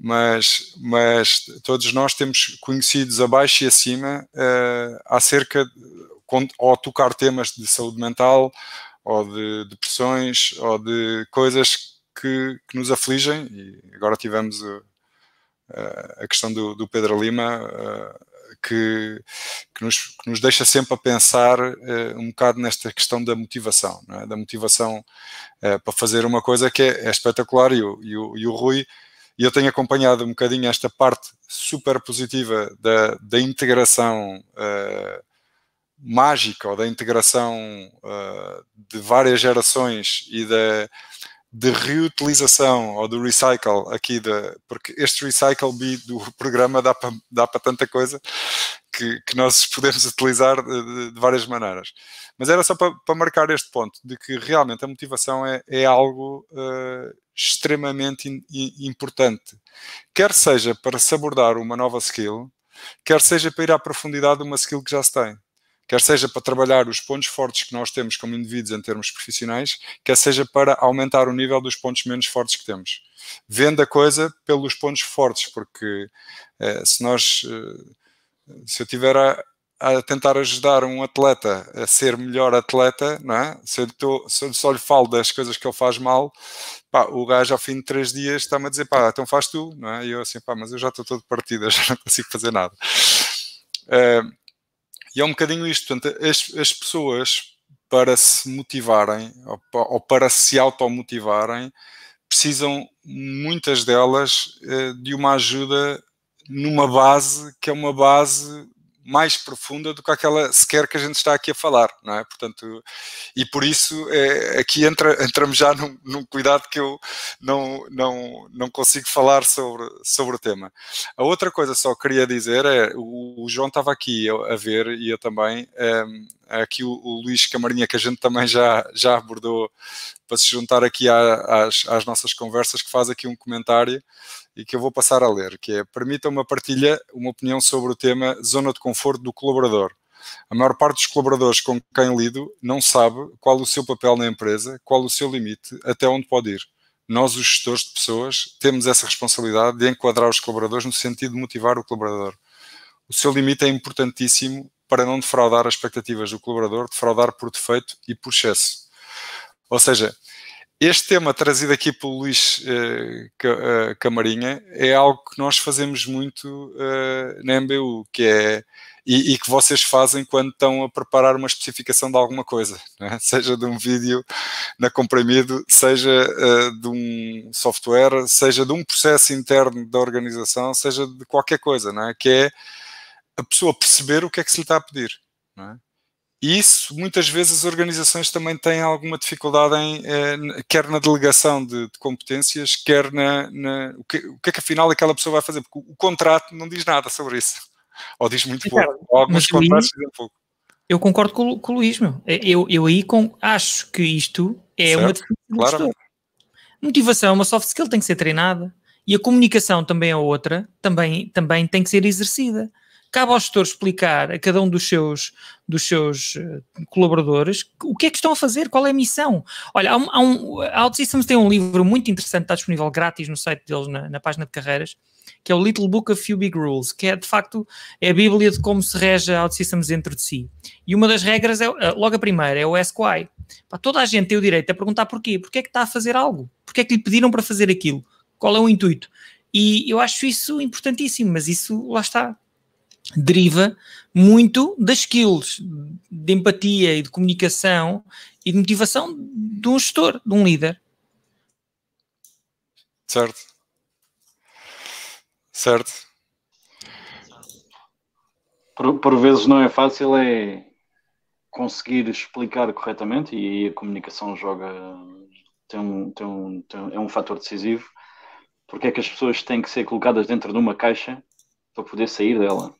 mas, mas todos nós temos conhecidos abaixo e acima uh, acerca de, ou tocar temas de saúde mental, ou de depressões, ou de coisas que, que nos afligem, e agora tivemos uh, uh, a questão do, do Pedro Lima, uh, que, que, nos, que nos deixa sempre a pensar uh, um bocado nesta questão da motivação, não é? Da motivação uh, para fazer uma coisa que é, é espetacular, e o, e, o, e o Rui, e eu tenho acompanhado um bocadinho esta parte super positiva da, da integração uh, mágica, ou da integração uh, de várias gerações e da de reutilização ou do recycle aqui, de, porque este recycle bee do programa dá para dá para tanta coisa que, que nós podemos utilizar de, de várias maneiras. Mas era só para, para marcar este ponto, de que realmente a motivação é, é algo uh, extremamente in, in, importante. Quer seja para se abordar uma nova skill, quer seja para ir à profundidade de uma skill que já se tem. Quer seja para trabalhar os pontos fortes que nós temos como indivíduos em termos profissionais, quer seja para aumentar o nível dos pontos menos fortes que temos. Vendo a coisa pelos pontos fortes, porque eh, se nós, eh, se eu tiver a, a tentar ajudar um atleta a ser melhor atleta, não é? Se eu, tô, se eu só lhe falo das coisas que ele faz mal, pá, o gajo ao fim de três dias está-me a dizer, pá, então faz tu, não é? E eu assim, pá, mas eu já estou todo partido, já não consigo fazer nada. Uh, E é um bocadinho isto, portanto, as, as pessoas, para se motivarem, ou, ou para se automotivarem, precisam, muitas delas, de uma ajuda numa base que é uma base mais profunda do que aquela sequer que a gente está aqui a falar, não é? Portanto, e por isso é, aqui entra, entramos já num, num cuidado que eu não, não, não consigo falar sobre, sobre o tema. A outra coisa só queria dizer é, o, o João estava aqui a, a ver, e eu também, um, aqui o, o Luís Camarinha, que a gente também já, já abordou para se juntar aqui à, às, às nossas conversas, que faz aqui um comentário e que eu vou passar a ler, que é: permita uma partilha, uma opinião sobre o tema zona de conforto do colaborador. A maior parte dos colaboradores com quem lido não sabe qual o seu papel na empresa, qual o seu limite, até onde pode ir. Nós, os gestores de pessoas, temos essa responsabilidade de enquadrar os colaboradores no sentido de motivar o colaborador. O seu limite é importantíssimo para não defraudar as expectativas do colaborador, defraudar por defeito e por excesso. Ou seja, este tema trazido aqui pelo Luís uh, Camarinha é algo que nós fazemos muito uh, na M B U, que é, e, e que vocês fazem quando estão a preparar uma especificação de alguma coisa, né? Seja de um vídeo na Comprimido, seja uh, de um software, seja de um processo interno da organização, seja de qualquer coisa, não é? Que é a pessoa perceber o que é que se lhe está a pedir, não é? E isso, muitas vezes, as organizações também têm alguma dificuldade em, eh, quer na delegação de, de competências, quer na... na o, que, o que é que afinal aquela pessoa vai fazer? Porque o, o contrato não diz nada sobre isso. Ou diz muito Ricardo, pouco. Ou alguns contratos dizem pouco. Eu concordo com, com o Luís, meu. Eu, eu aí com, acho que isto é certo, uma definição do gestor. Motivação é uma soft skill, tem que ser treinada. E a comunicação também é outra, também, também tem que ser exercida. Cabe ao gestor explicar a cada um dos seus, dos seus uh, colaboradores o que é que estão a fazer, qual é a missão. Olha, há um, há um, a OutSystems tem um livro muito interessante, está disponível grátis no site deles, na, na página de carreiras, que é o Little Book of Few Big Rules, que é, de facto, é a bíblia de como se rege a OutSystems dentro de si. E uma das regras, é, logo a primeira, é o Ask Why. Pá, toda a gente tem o direito a perguntar porquê. Porquê é que está a fazer algo? Porquê é que lhe pediram para fazer aquilo? Qual é o intuito? E eu acho isso importantíssimo, mas isso, lá está, deriva muito das skills de empatia e de comunicação e de motivação de um gestor, de um líder. Certo. Certo. Por, por vezes não é fácil, é, conseguir explicar corretamente, e aí a comunicação joga, tem um, tem um, tem um, é um fator decisivo, porque é que as pessoas têm que ser colocadas dentro de uma caixa para poder sair dela.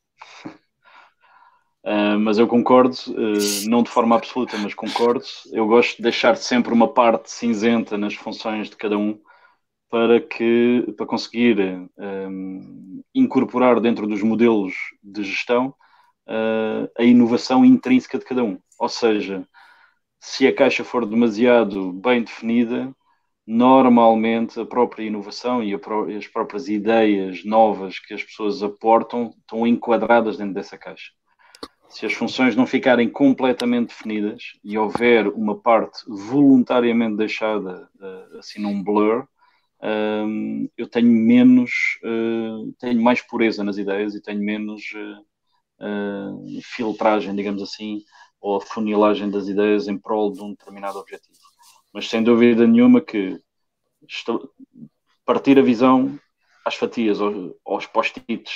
Uh, mas eu concordo, uh, não de forma absoluta, mas concordo. Eu gosto de deixar sempre uma parte cinzenta nas funções de cada um para, que, para conseguir um, incorporar dentro dos modelos de gestão uh, a inovação intrínseca de cada um. Ou seja, se a caixa for demasiado bem definida, normalmente a própria inovação e a pró- as próprias ideias novas que as pessoas aportam estão enquadradas dentro dessa caixa. Se as funções não ficarem completamente definidas e houver uma parte voluntariamente deixada uh, assim num blur, um, eu tenho menos, uh, tenho mais pureza nas ideias e tenho menos uh, uh, filtragem, digamos assim, ou afunilagem das ideias em prol de um determinado objetivo. Mas sem dúvida nenhuma que estou, partir a visão às fatias, aos, aos post-its,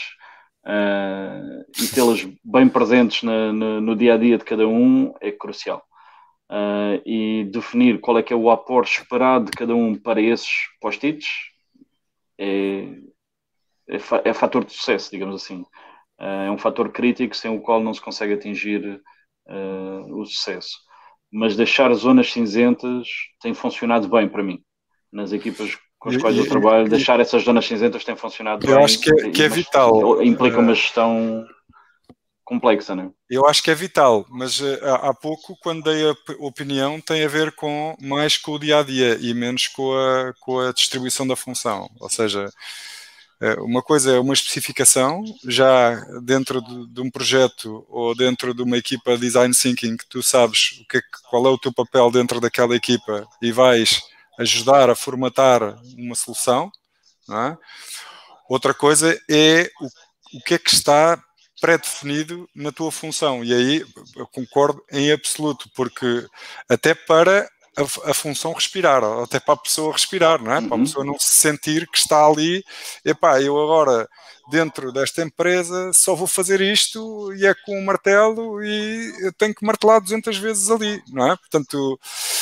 Uh, e tê-las bem presentes na, na, no dia a dia de cada um é crucial. Uh, e definir qual é que é o aporte esperado de cada um para esses post-its é, é, fa é fator de sucesso, digamos assim. Uh, é um fator crítico sem o qual não se consegue atingir uh, o sucesso. Mas deixar zonas cinzentas tem funcionado bem para mim. Nas equipas com as quais eu trabalho, deixar essas zonas cinzentas tem funcionado eu bem. Acho que é, que é vital. Implica uma gestão complexa, não é? Eu acho que é vital, mas uh, há pouco, quando dei a opinião, tem a ver com mais com o dia-a-dia e menos com a, com a distribuição da função. Ou seja, uh, uma coisa é uma especificação, já dentro de, de um projeto ou dentro de uma equipa design thinking, que tu sabes o que é, qual é o teu papel dentro daquela equipa e vais ajudar a formatar uma solução, não é? Outra coisa é o, o que é que está pré-definido na tua função, e aí eu concordo em absoluto, porque até para a, a função respirar, até para a pessoa respirar, não é? Uhum. Para a pessoa não se sentir que está ali, epá, eu agora dentro desta empresa só vou fazer isto e é com um martelo e eu tenho que martelar duzentas vezes ali, não é? Portanto,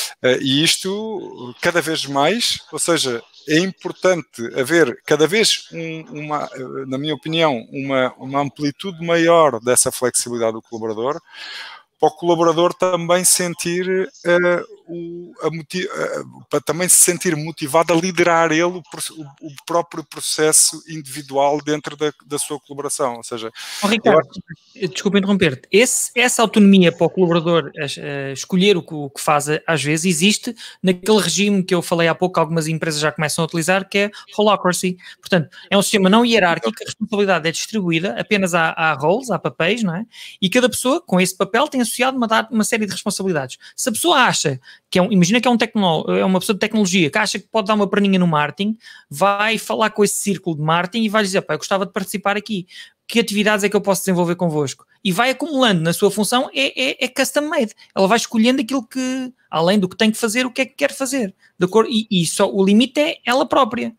e isto cada vez mais, ou seja, é importante haver cada vez, um, uma, na minha opinião, uma, uma amplitude maior dessa flexibilidade do colaborador, para o colaborador também sentir uh, o, a uh, para também se sentir motivado a liderar ele o, o próprio processo individual dentro da, da sua colaboração. Ou seja, oh, Ricardo, acho... desculpa interromper-te, Esse, essa autonomia para o colaborador uh, escolher o que, o que faz às vezes existe naquele regime que eu falei há pouco que algumas empresas já começam a utilizar, que é Holacracy. Portanto, é um sistema não hierárquico, a responsabilidade é distribuída, apenas há, há roles, há papéis, não é? E cada pessoa com esse papel tem associado uma, uma série de responsabilidades. Se a pessoa acha que é um, imagina que é, um tecno, é uma pessoa de tecnologia que acha que pode dar uma perninha no marketing, vai falar com esse círculo de marketing e vai dizer, pá, eu gostava de participar aqui, que atividades é que eu posso desenvolver convosco? E vai acumulando na sua função, é, é, é custom made. Ela vai escolhendo aquilo que, além do que tem que fazer, o que é que quer fazer. De acordo? E, e só o limite é ela própria.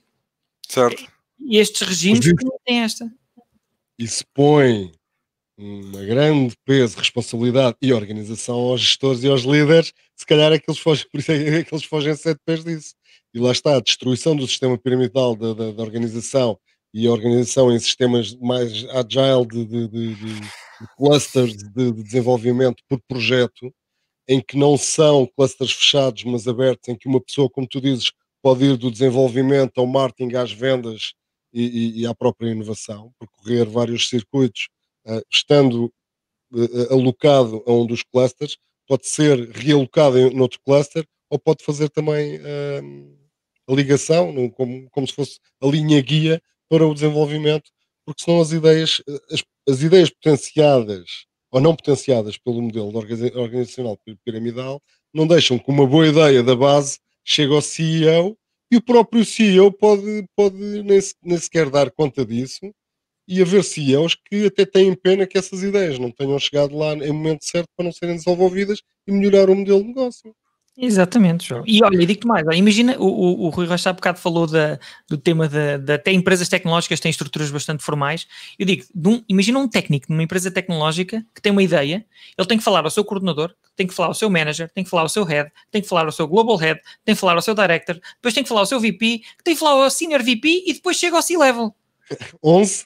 Certo. E estes regimes têm esta. E se põe uma grande peso, responsabilidade e organização aos gestores e aos líderes, se calhar é que eles fogem, por isso é que eles fogem sete pés disso. E lá está, a destruição do sistema piramidal da, da, da organização e a organização em sistemas mais agile de, de, de, de, de clusters de, de desenvolvimento por projeto, em que não são clusters fechados, mas abertos, em que uma pessoa, como tu dizes, pode ir do desenvolvimento ao marketing, às vendas e, e, e à própria inovação, percorrer vários circuitos, uh, estando uh, alocado a um dos clusters, pode ser realocado em outro cluster, ou pode fazer também uh, a ligação, no, como, como se fosse a linha guia para o desenvolvimento, porque senão as ideias, as, as ideias potenciadas ou não potenciadas pelo modelo organizacional piramidal, não deixam que uma boa ideia da base chegue ao C E O e o próprio C E O pode, pode nem, nem sequer dar conta disso, e haver C E Os que até têm pena que essas ideias não tenham chegado lá em momento certo para não serem desenvolvidas e melhorar o modelo de negócio. Exatamente, João. E olha, digo-te mais, olha, imagina, o, o, o Rui Rocha há bocado falou da, do tema de, de até empresas tecnológicas têm estruturas bastante formais. Eu digo, de um, imagina um técnico numa empresa tecnológica que tem uma ideia, ele tem que falar ao seu coordenador, tem que falar ao seu manager, tem que falar ao seu head, tem que falar ao seu global head, tem que falar ao seu director, depois tem que falar ao seu V P, tem que falar ao senior V P e depois chega ao C-level. onze?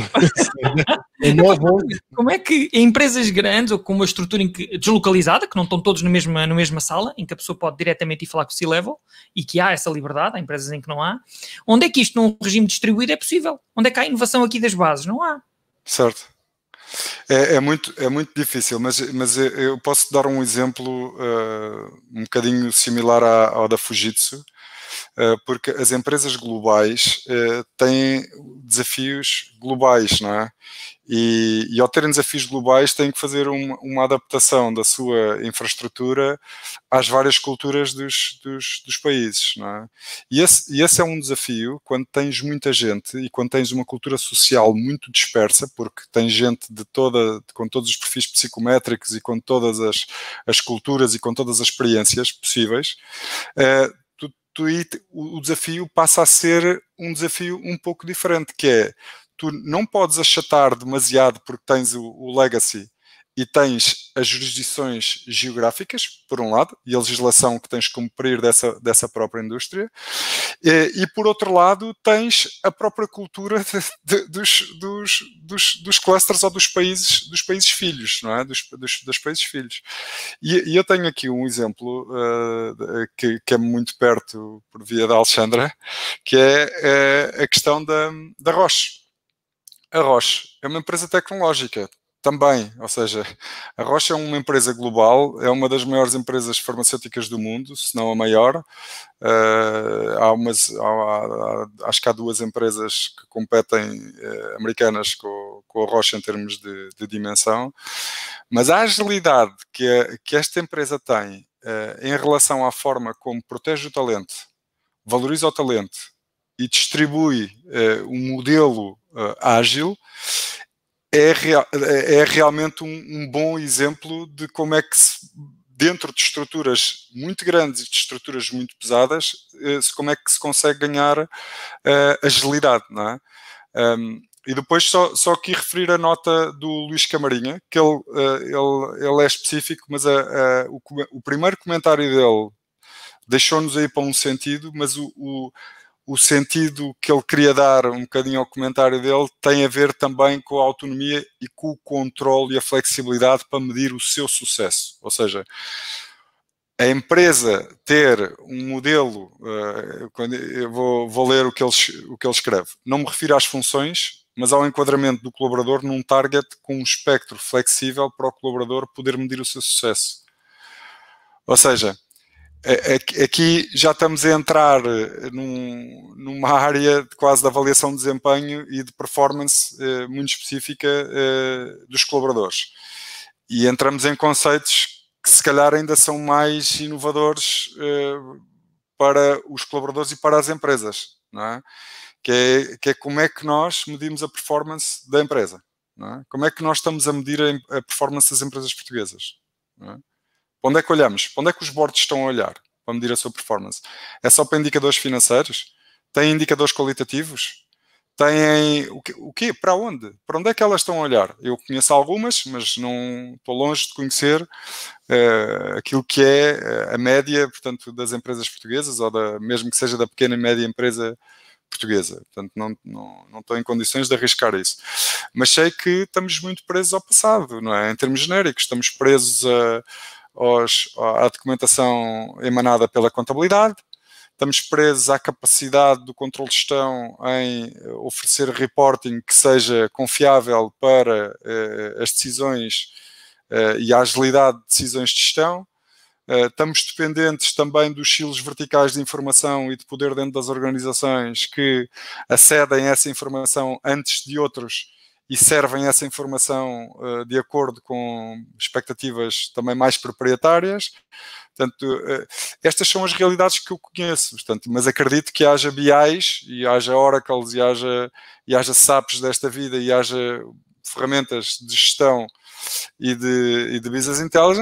É nove, onze. Como é que em empresas grandes ou com uma estrutura em que, deslocalizada, que não estão todos na mesma, na mesma sala, em que a pessoa pode diretamente ir falar com o C-level e que há essa liberdade, há empresas em que não há, onde é que isto num regime distribuído é possível? Onde é que há inovação aqui das bases? Não há. Certo. É, é, muito, é muito difícil, mas, mas eu posso dar um exemplo uh, um bocadinho similar à, ao da Fujitsu, uh, porque as empresas globais uh, têm desafios globais, não é? E, e ao terem desafios globais têm que fazer uma, uma adaptação da sua infraestrutura às várias culturas dos, dos, dos países, não é? E esse, e esse é um desafio quando tens muita gente e quando tens uma cultura social muito dispersa, porque tens gente de toda, com todos os perfis psicométricos e com todas as, as culturas e com todas as experiências possíveis, uh, tu, tu, o desafio passa a ser um desafio um pouco diferente, que é tu não podes achatar demasiado porque tens o, o legacy e tens as jurisdições geográficas, por um lado, e a legislação que tens que cumprir dessa, dessa própria indústria, e, e por outro lado tens a própria cultura de, de, dos, dos, dos, dos clusters ou dos países, dos países filhos, não é? Dos, dos, dos países filhos. E, e eu tenho aqui um exemplo uh, que, que é muito perto por via da Alexandra, que é uh, a questão da, da Roche. A Roche é uma empresa tecnológica também, ou seja, a Roche é uma empresa global, é uma das maiores empresas farmacêuticas do mundo, se não a maior. Uh, há umas, há, há, acho que há duas empresas que competem, uh, americanas, com, com a Roche em termos de, de dimensão, mas a agilidade que, a, que esta empresa tem uh, em relação à forma como protege o talento, valoriza o talento e distribui uh, um modelo Uh, ágil, é, real, é realmente um, um bom exemplo de como é que se, dentro de estruturas muito grandes e de estruturas muito pesadas, uh, como é que se consegue ganhar uh, agilidade, não é? Um, e depois só, só aqui referir a nota do Luís Camarinha, que ele, uh, ele, ele é específico, mas a, a, o, o primeiro comentário dele deixou-nos aí para um sentido, mas o, o o sentido que ele queria dar um bocadinho ao comentário dele tem a ver também com a autonomia e com o controle e a flexibilidade para medir o seu sucesso. Ou seja, a empresa ter um modelo, uh, quando eu vou, vou ler o que, ele, o que ele escreve, não me refiro às funções, mas ao enquadramento do colaborador num target com um espectro flexível para o colaborador poder medir o seu sucesso. Ou seja, aqui já estamos a entrar num, numa área quase de avaliação de desempenho e de performance eh, muito específica eh, dos colaboradores. E entramos em conceitos que se calhar ainda são mais inovadores eh, para os colaboradores e para as empresas, não é? Que é, que é como é que nós medimos a performance da empresa, não é? Como é que nós estamos a medir a, a performance das empresas portuguesas, não é? Para onde é que olhamos? Para onde é que os boards estão a olhar para medir a sua performance? É só para indicadores financeiros? Têm indicadores qualitativos? Têm o quê? o quê? Para onde? Para onde é que elas estão a olhar? Eu conheço algumas, mas não estou longe de conhecer uh, aquilo que é a média, portanto, das empresas portuguesas, ou da, mesmo que seja da pequena e média empresa portuguesa. Portanto, não, não, não estou em condições de arriscar isso. Mas sei que estamos muito presos ao passado, não é? Em termos genéricos, estamos presos a Aos, à documentação emanada pela contabilidade, estamos presos à capacidade do controle de gestão em oferecer reporting que seja confiável para eh, as decisões eh, e a agilidade de decisões de gestão. Eh, estamos dependentes também dos silos verticais de informação e de poder dentro das organizações que acedem a essa informação antes de outros e servem essa informação uh, de acordo com expectativas também mais proprietárias. Portanto, uh, estas são as realidades que eu conheço, portanto, mas acredito que haja B Is e haja Oracles e haja, e haja S A Ps desta vida e haja ferramentas de gestão e de, e de Business Intelligence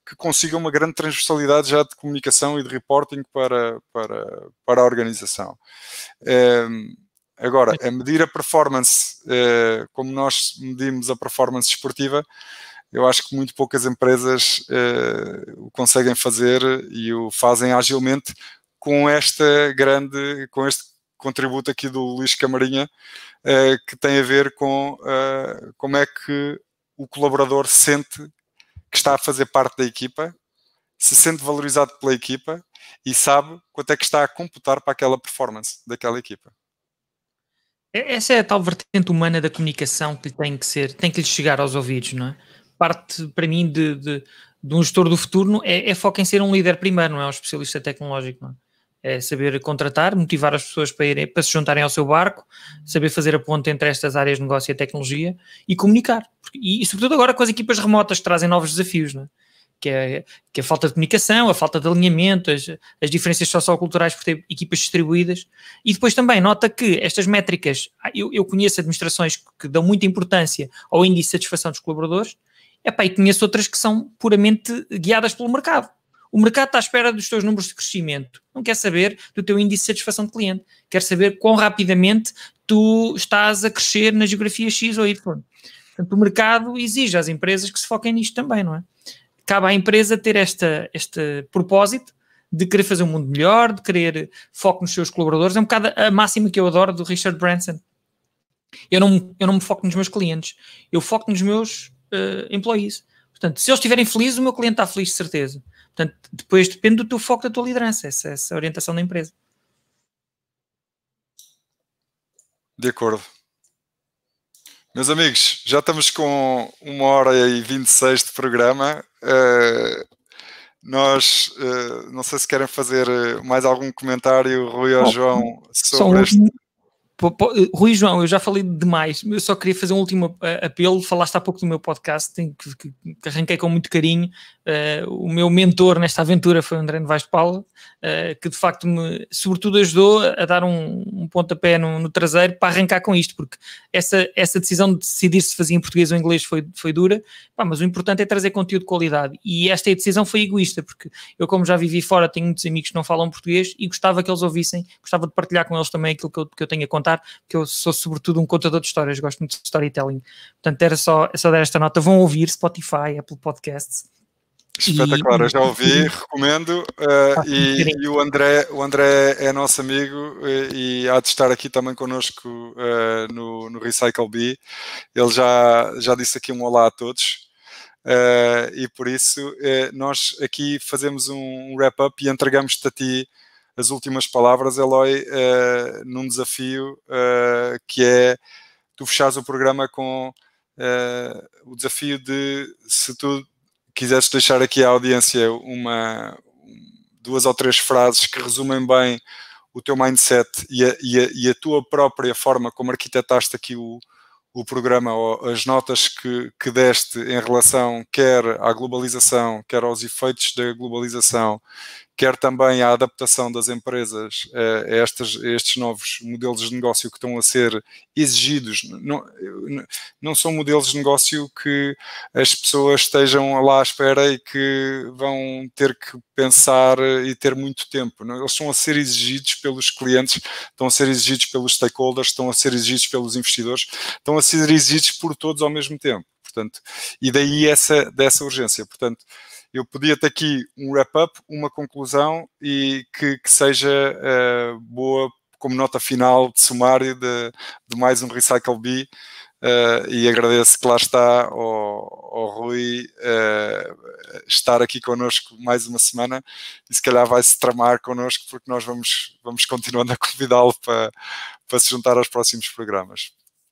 que consiga uma grande transversalidade já de comunicação e de reporting para, para, para a organização. Um, agora, a medir a performance, uh, como nós medimos a performance esportiva, eu acho que muito poucas empresas uh, o conseguem fazer e o fazem agilmente com esta grande, com este contributo aqui do Luís Camarinha, uh, que tem a ver com uh, como é que o colaborador sente que está a fazer parte da equipa, se sente valorizado pela equipa e sabe quanto é que está a computar para aquela performance daquela equipa. Essa é a tal vertente humana da comunicação que tem que ser, tem que lhe chegar aos ouvidos, não é? Parte, para mim, de, de, de um gestor do futuro é, é foco em ser um líder primeiro, não é um especialista tecnológico, não é? É saber contratar, motivar as pessoas para, irem, para se juntarem ao seu barco, saber fazer a ponte entre estas áreas de negócio e a tecnologia e comunicar. E, e sobretudo agora com as equipas remotas que trazem novos desafios, não é? Que é, que é a falta de comunicação, a falta de alinhamento, as, as diferenças socioculturais por ter equipas distribuídas. E depois também nota que estas métricas, eu, eu conheço administrações que dão muita importância ao índice de satisfação dos colaboradores, epá, e conheço outras que são puramente guiadas pelo mercado. O mercado está à espera dos teus números de crescimento, não quer saber do teu índice de satisfação de cliente, quer saber quão rapidamente tu estás a crescer na geografia X ou Y. Portanto, o mercado exige às empresas que se foquem nisto também, não é? Cabe à empresa ter esta, este propósito de querer fazer um mundo melhor, de querer foco nos seus colaboradores. É um bocado a máxima que eu adoro do Richard Branson. Eu não, eu não me foco nos meus clientes, eu foco nos meus uh, employees. Portanto, se eles estiverem felizes, o meu cliente está feliz, de certeza. Portanto, depois depende do teu foco, da tua liderança, essa, essa orientação da empresa. De acordo. Meus amigos, já estamos com uma hora e vinte e seis de programa. Uh, nós, uh, não sei se querem fazer mais algum comentário, Rui ou oh, João, sobre um... este... Rui e João, eu já falei demais, eu só queria fazer um último apelo. Falaste há pouco do meu podcast, que, que, que arranquei com muito carinho. Uh, o meu mentor nesta aventura foi o André Novaes de Paula, uh, que de facto me, sobretudo, ajudou a dar um, um pontapé no, no traseiro para arrancar com isto, porque essa, essa decisão de decidir se fazia em português ou inglês foi, foi dura, pá, mas o importante é trazer conteúdo de qualidade, e esta decisão foi egoísta, porque eu, como já vivi fora, tenho muitos amigos que não falam português e gostava que eles ouvissem, gostava de partilhar com eles também aquilo que eu, que eu tenho a contar, porque eu sou sobretudo um contador de histórias, gosto muito de storytelling. Portanto, era só, só dar esta nota. Vão ouvir Spotify, Apple Podcasts. Espetacular, e... eu já ouvi, recomendo. Uh, e, e o André, o André é nosso amigo e, e há de estar aqui também connosco uh, no, no Recycle Bee. Ele já, já disse aqui um olá a todos. Uh, e por isso uh, nós aqui fazemos um wrap-up e entregamos-te a ti as últimas palavras, Eloy, uh, num desafio uh, que é tu fechares o programa com uh, o desafio de, se tu quiseres deixar aqui à audiência uma, duas ou três frases que resumem bem o teu mindset e a, e a, e a tua própria forma como arquitetaste aqui o, o programa, ou as notas que, que deste em relação quer à globalização, quer aos efeitos da globalização, quer também à adaptação das empresas a, estas, a estes novos modelos de negócio que estão a ser exigidos. Não, não são modelos de negócio que as pessoas estejam lá à espera e que vão ter que pensar e ter muito tempo. Não? Eles estão a ser exigidos pelos clientes, estão a ser exigidos pelos stakeholders, estão a ser exigidos pelos investidores, estão a ser exigidos por todos ao mesmo tempo. Portanto, e daí essa, dessa urgência. Portanto, eu podia-te aqui um wrap-up, uma conclusão e que, que seja uh, boa como nota final de sumário de, de mais um Recycle Bee, uh, e agradeço que lá está ao, ao Rui uh, estar aqui connosco mais uma semana e se calhar vai-se tramar connosco porque nós vamos, vamos continuando a convidá-lo para, para se juntar aos próximos programas.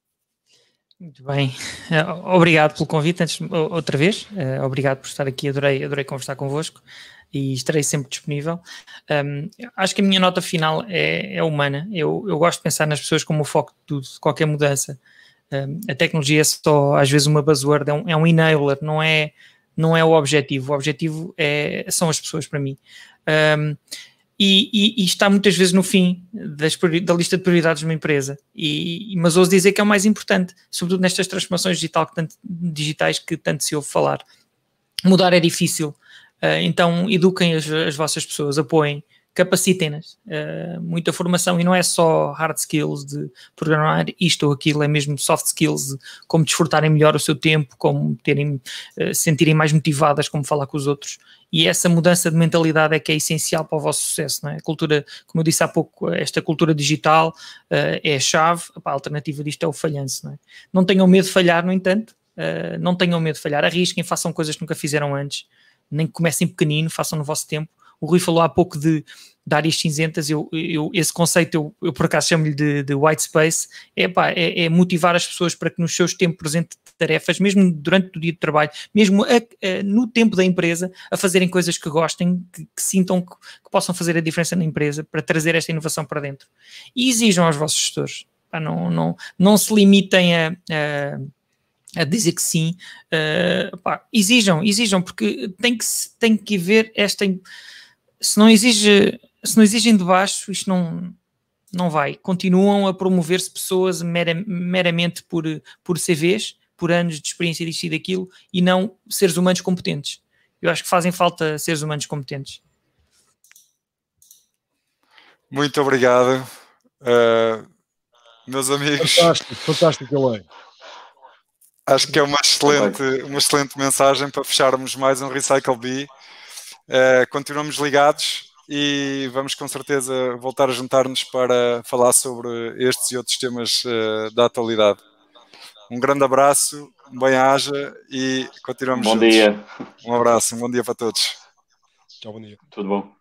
Muito bem, obrigado pelo convite antes, outra vez, obrigado por estar aqui, adorei, adorei conversar convosco e estarei sempre disponível. Um, acho que a minha nota final é, é humana, eu, eu gosto de pensar nas pessoas como o foco de tudo, de qualquer mudança. Um, a tecnologia é só às vezes uma buzzword, é um, é um enabler, não é, não é o objetivo, o objetivo é, são as pessoas para mim. Um, E, e, e está muitas vezes no fim das, da lista de prioridades de uma empresa, e, mas ouso dizer que é o mais importante, sobretudo nestas transformações digital que tanto, digitais que tanto se ouve falar. Mudar é difícil, Uh, então, eduquem as, as vossas pessoas, apoiem, capacitem-nas. Uh, muita formação, e não é só hard skills de programar isto ou aquilo, é mesmo soft skills de como desfrutarem melhor o seu tempo, como terem, uh, sentirem mais motivadas, como falar com os outros. E essa mudança de mentalidade é que é essencial para o vosso sucesso, não é? A cultura, como eu disse há pouco, esta cultura digital uh, é a chave. A alternativa disto é o falhanço, não é? Não tenham medo de falhar, no entanto, uh, não tenham medo de falhar, arrisquem, façam coisas que nunca fizeram antes, nem que comecem pequenino, façam no vosso tempo. O Rui falou há pouco de, de áreas cinzentas, eu, eu, esse conceito eu, eu por acaso chamo-lhe de, de white space, é, pá, é, é motivar as pessoas para que nos seus tempos presentes de tarefas, mesmo durante o dia de trabalho, mesmo a, a, no tempo da empresa, a fazerem coisas que gostem, que, que sintam que, que possam fazer a diferença na empresa, para trazer esta inovação para dentro. E exijam aos vossos gestores, pá, não, não, não se limitem a... a a dizer que sim, uh, pá, exijam, exijam, porque tem que, tem que haver esta... Se não exige, se não exigem de baixo, isto não, não vai. Continuam a promover-se pessoas mera, meramente por, por C Vs, por anos de experiência disto e daquilo, e não seres humanos competentes. Eu acho que fazem falta seres humanos competentes. Muito obrigado. Uh, meus amigos... Fantástico, fantástico, Elaine. Acho que é uma excelente, uma excelente mensagem para fecharmos mais um Recycle Bee. Uh, continuamos ligados e vamos com certeza voltar a juntar-nos para falar sobre estes e outros temas uh, da atualidade. Um grande abraço, um bem-aja e continuamos bom juntos. Dia. Um abraço, um bom dia para todos. Tchau, bom dia. Tudo bom.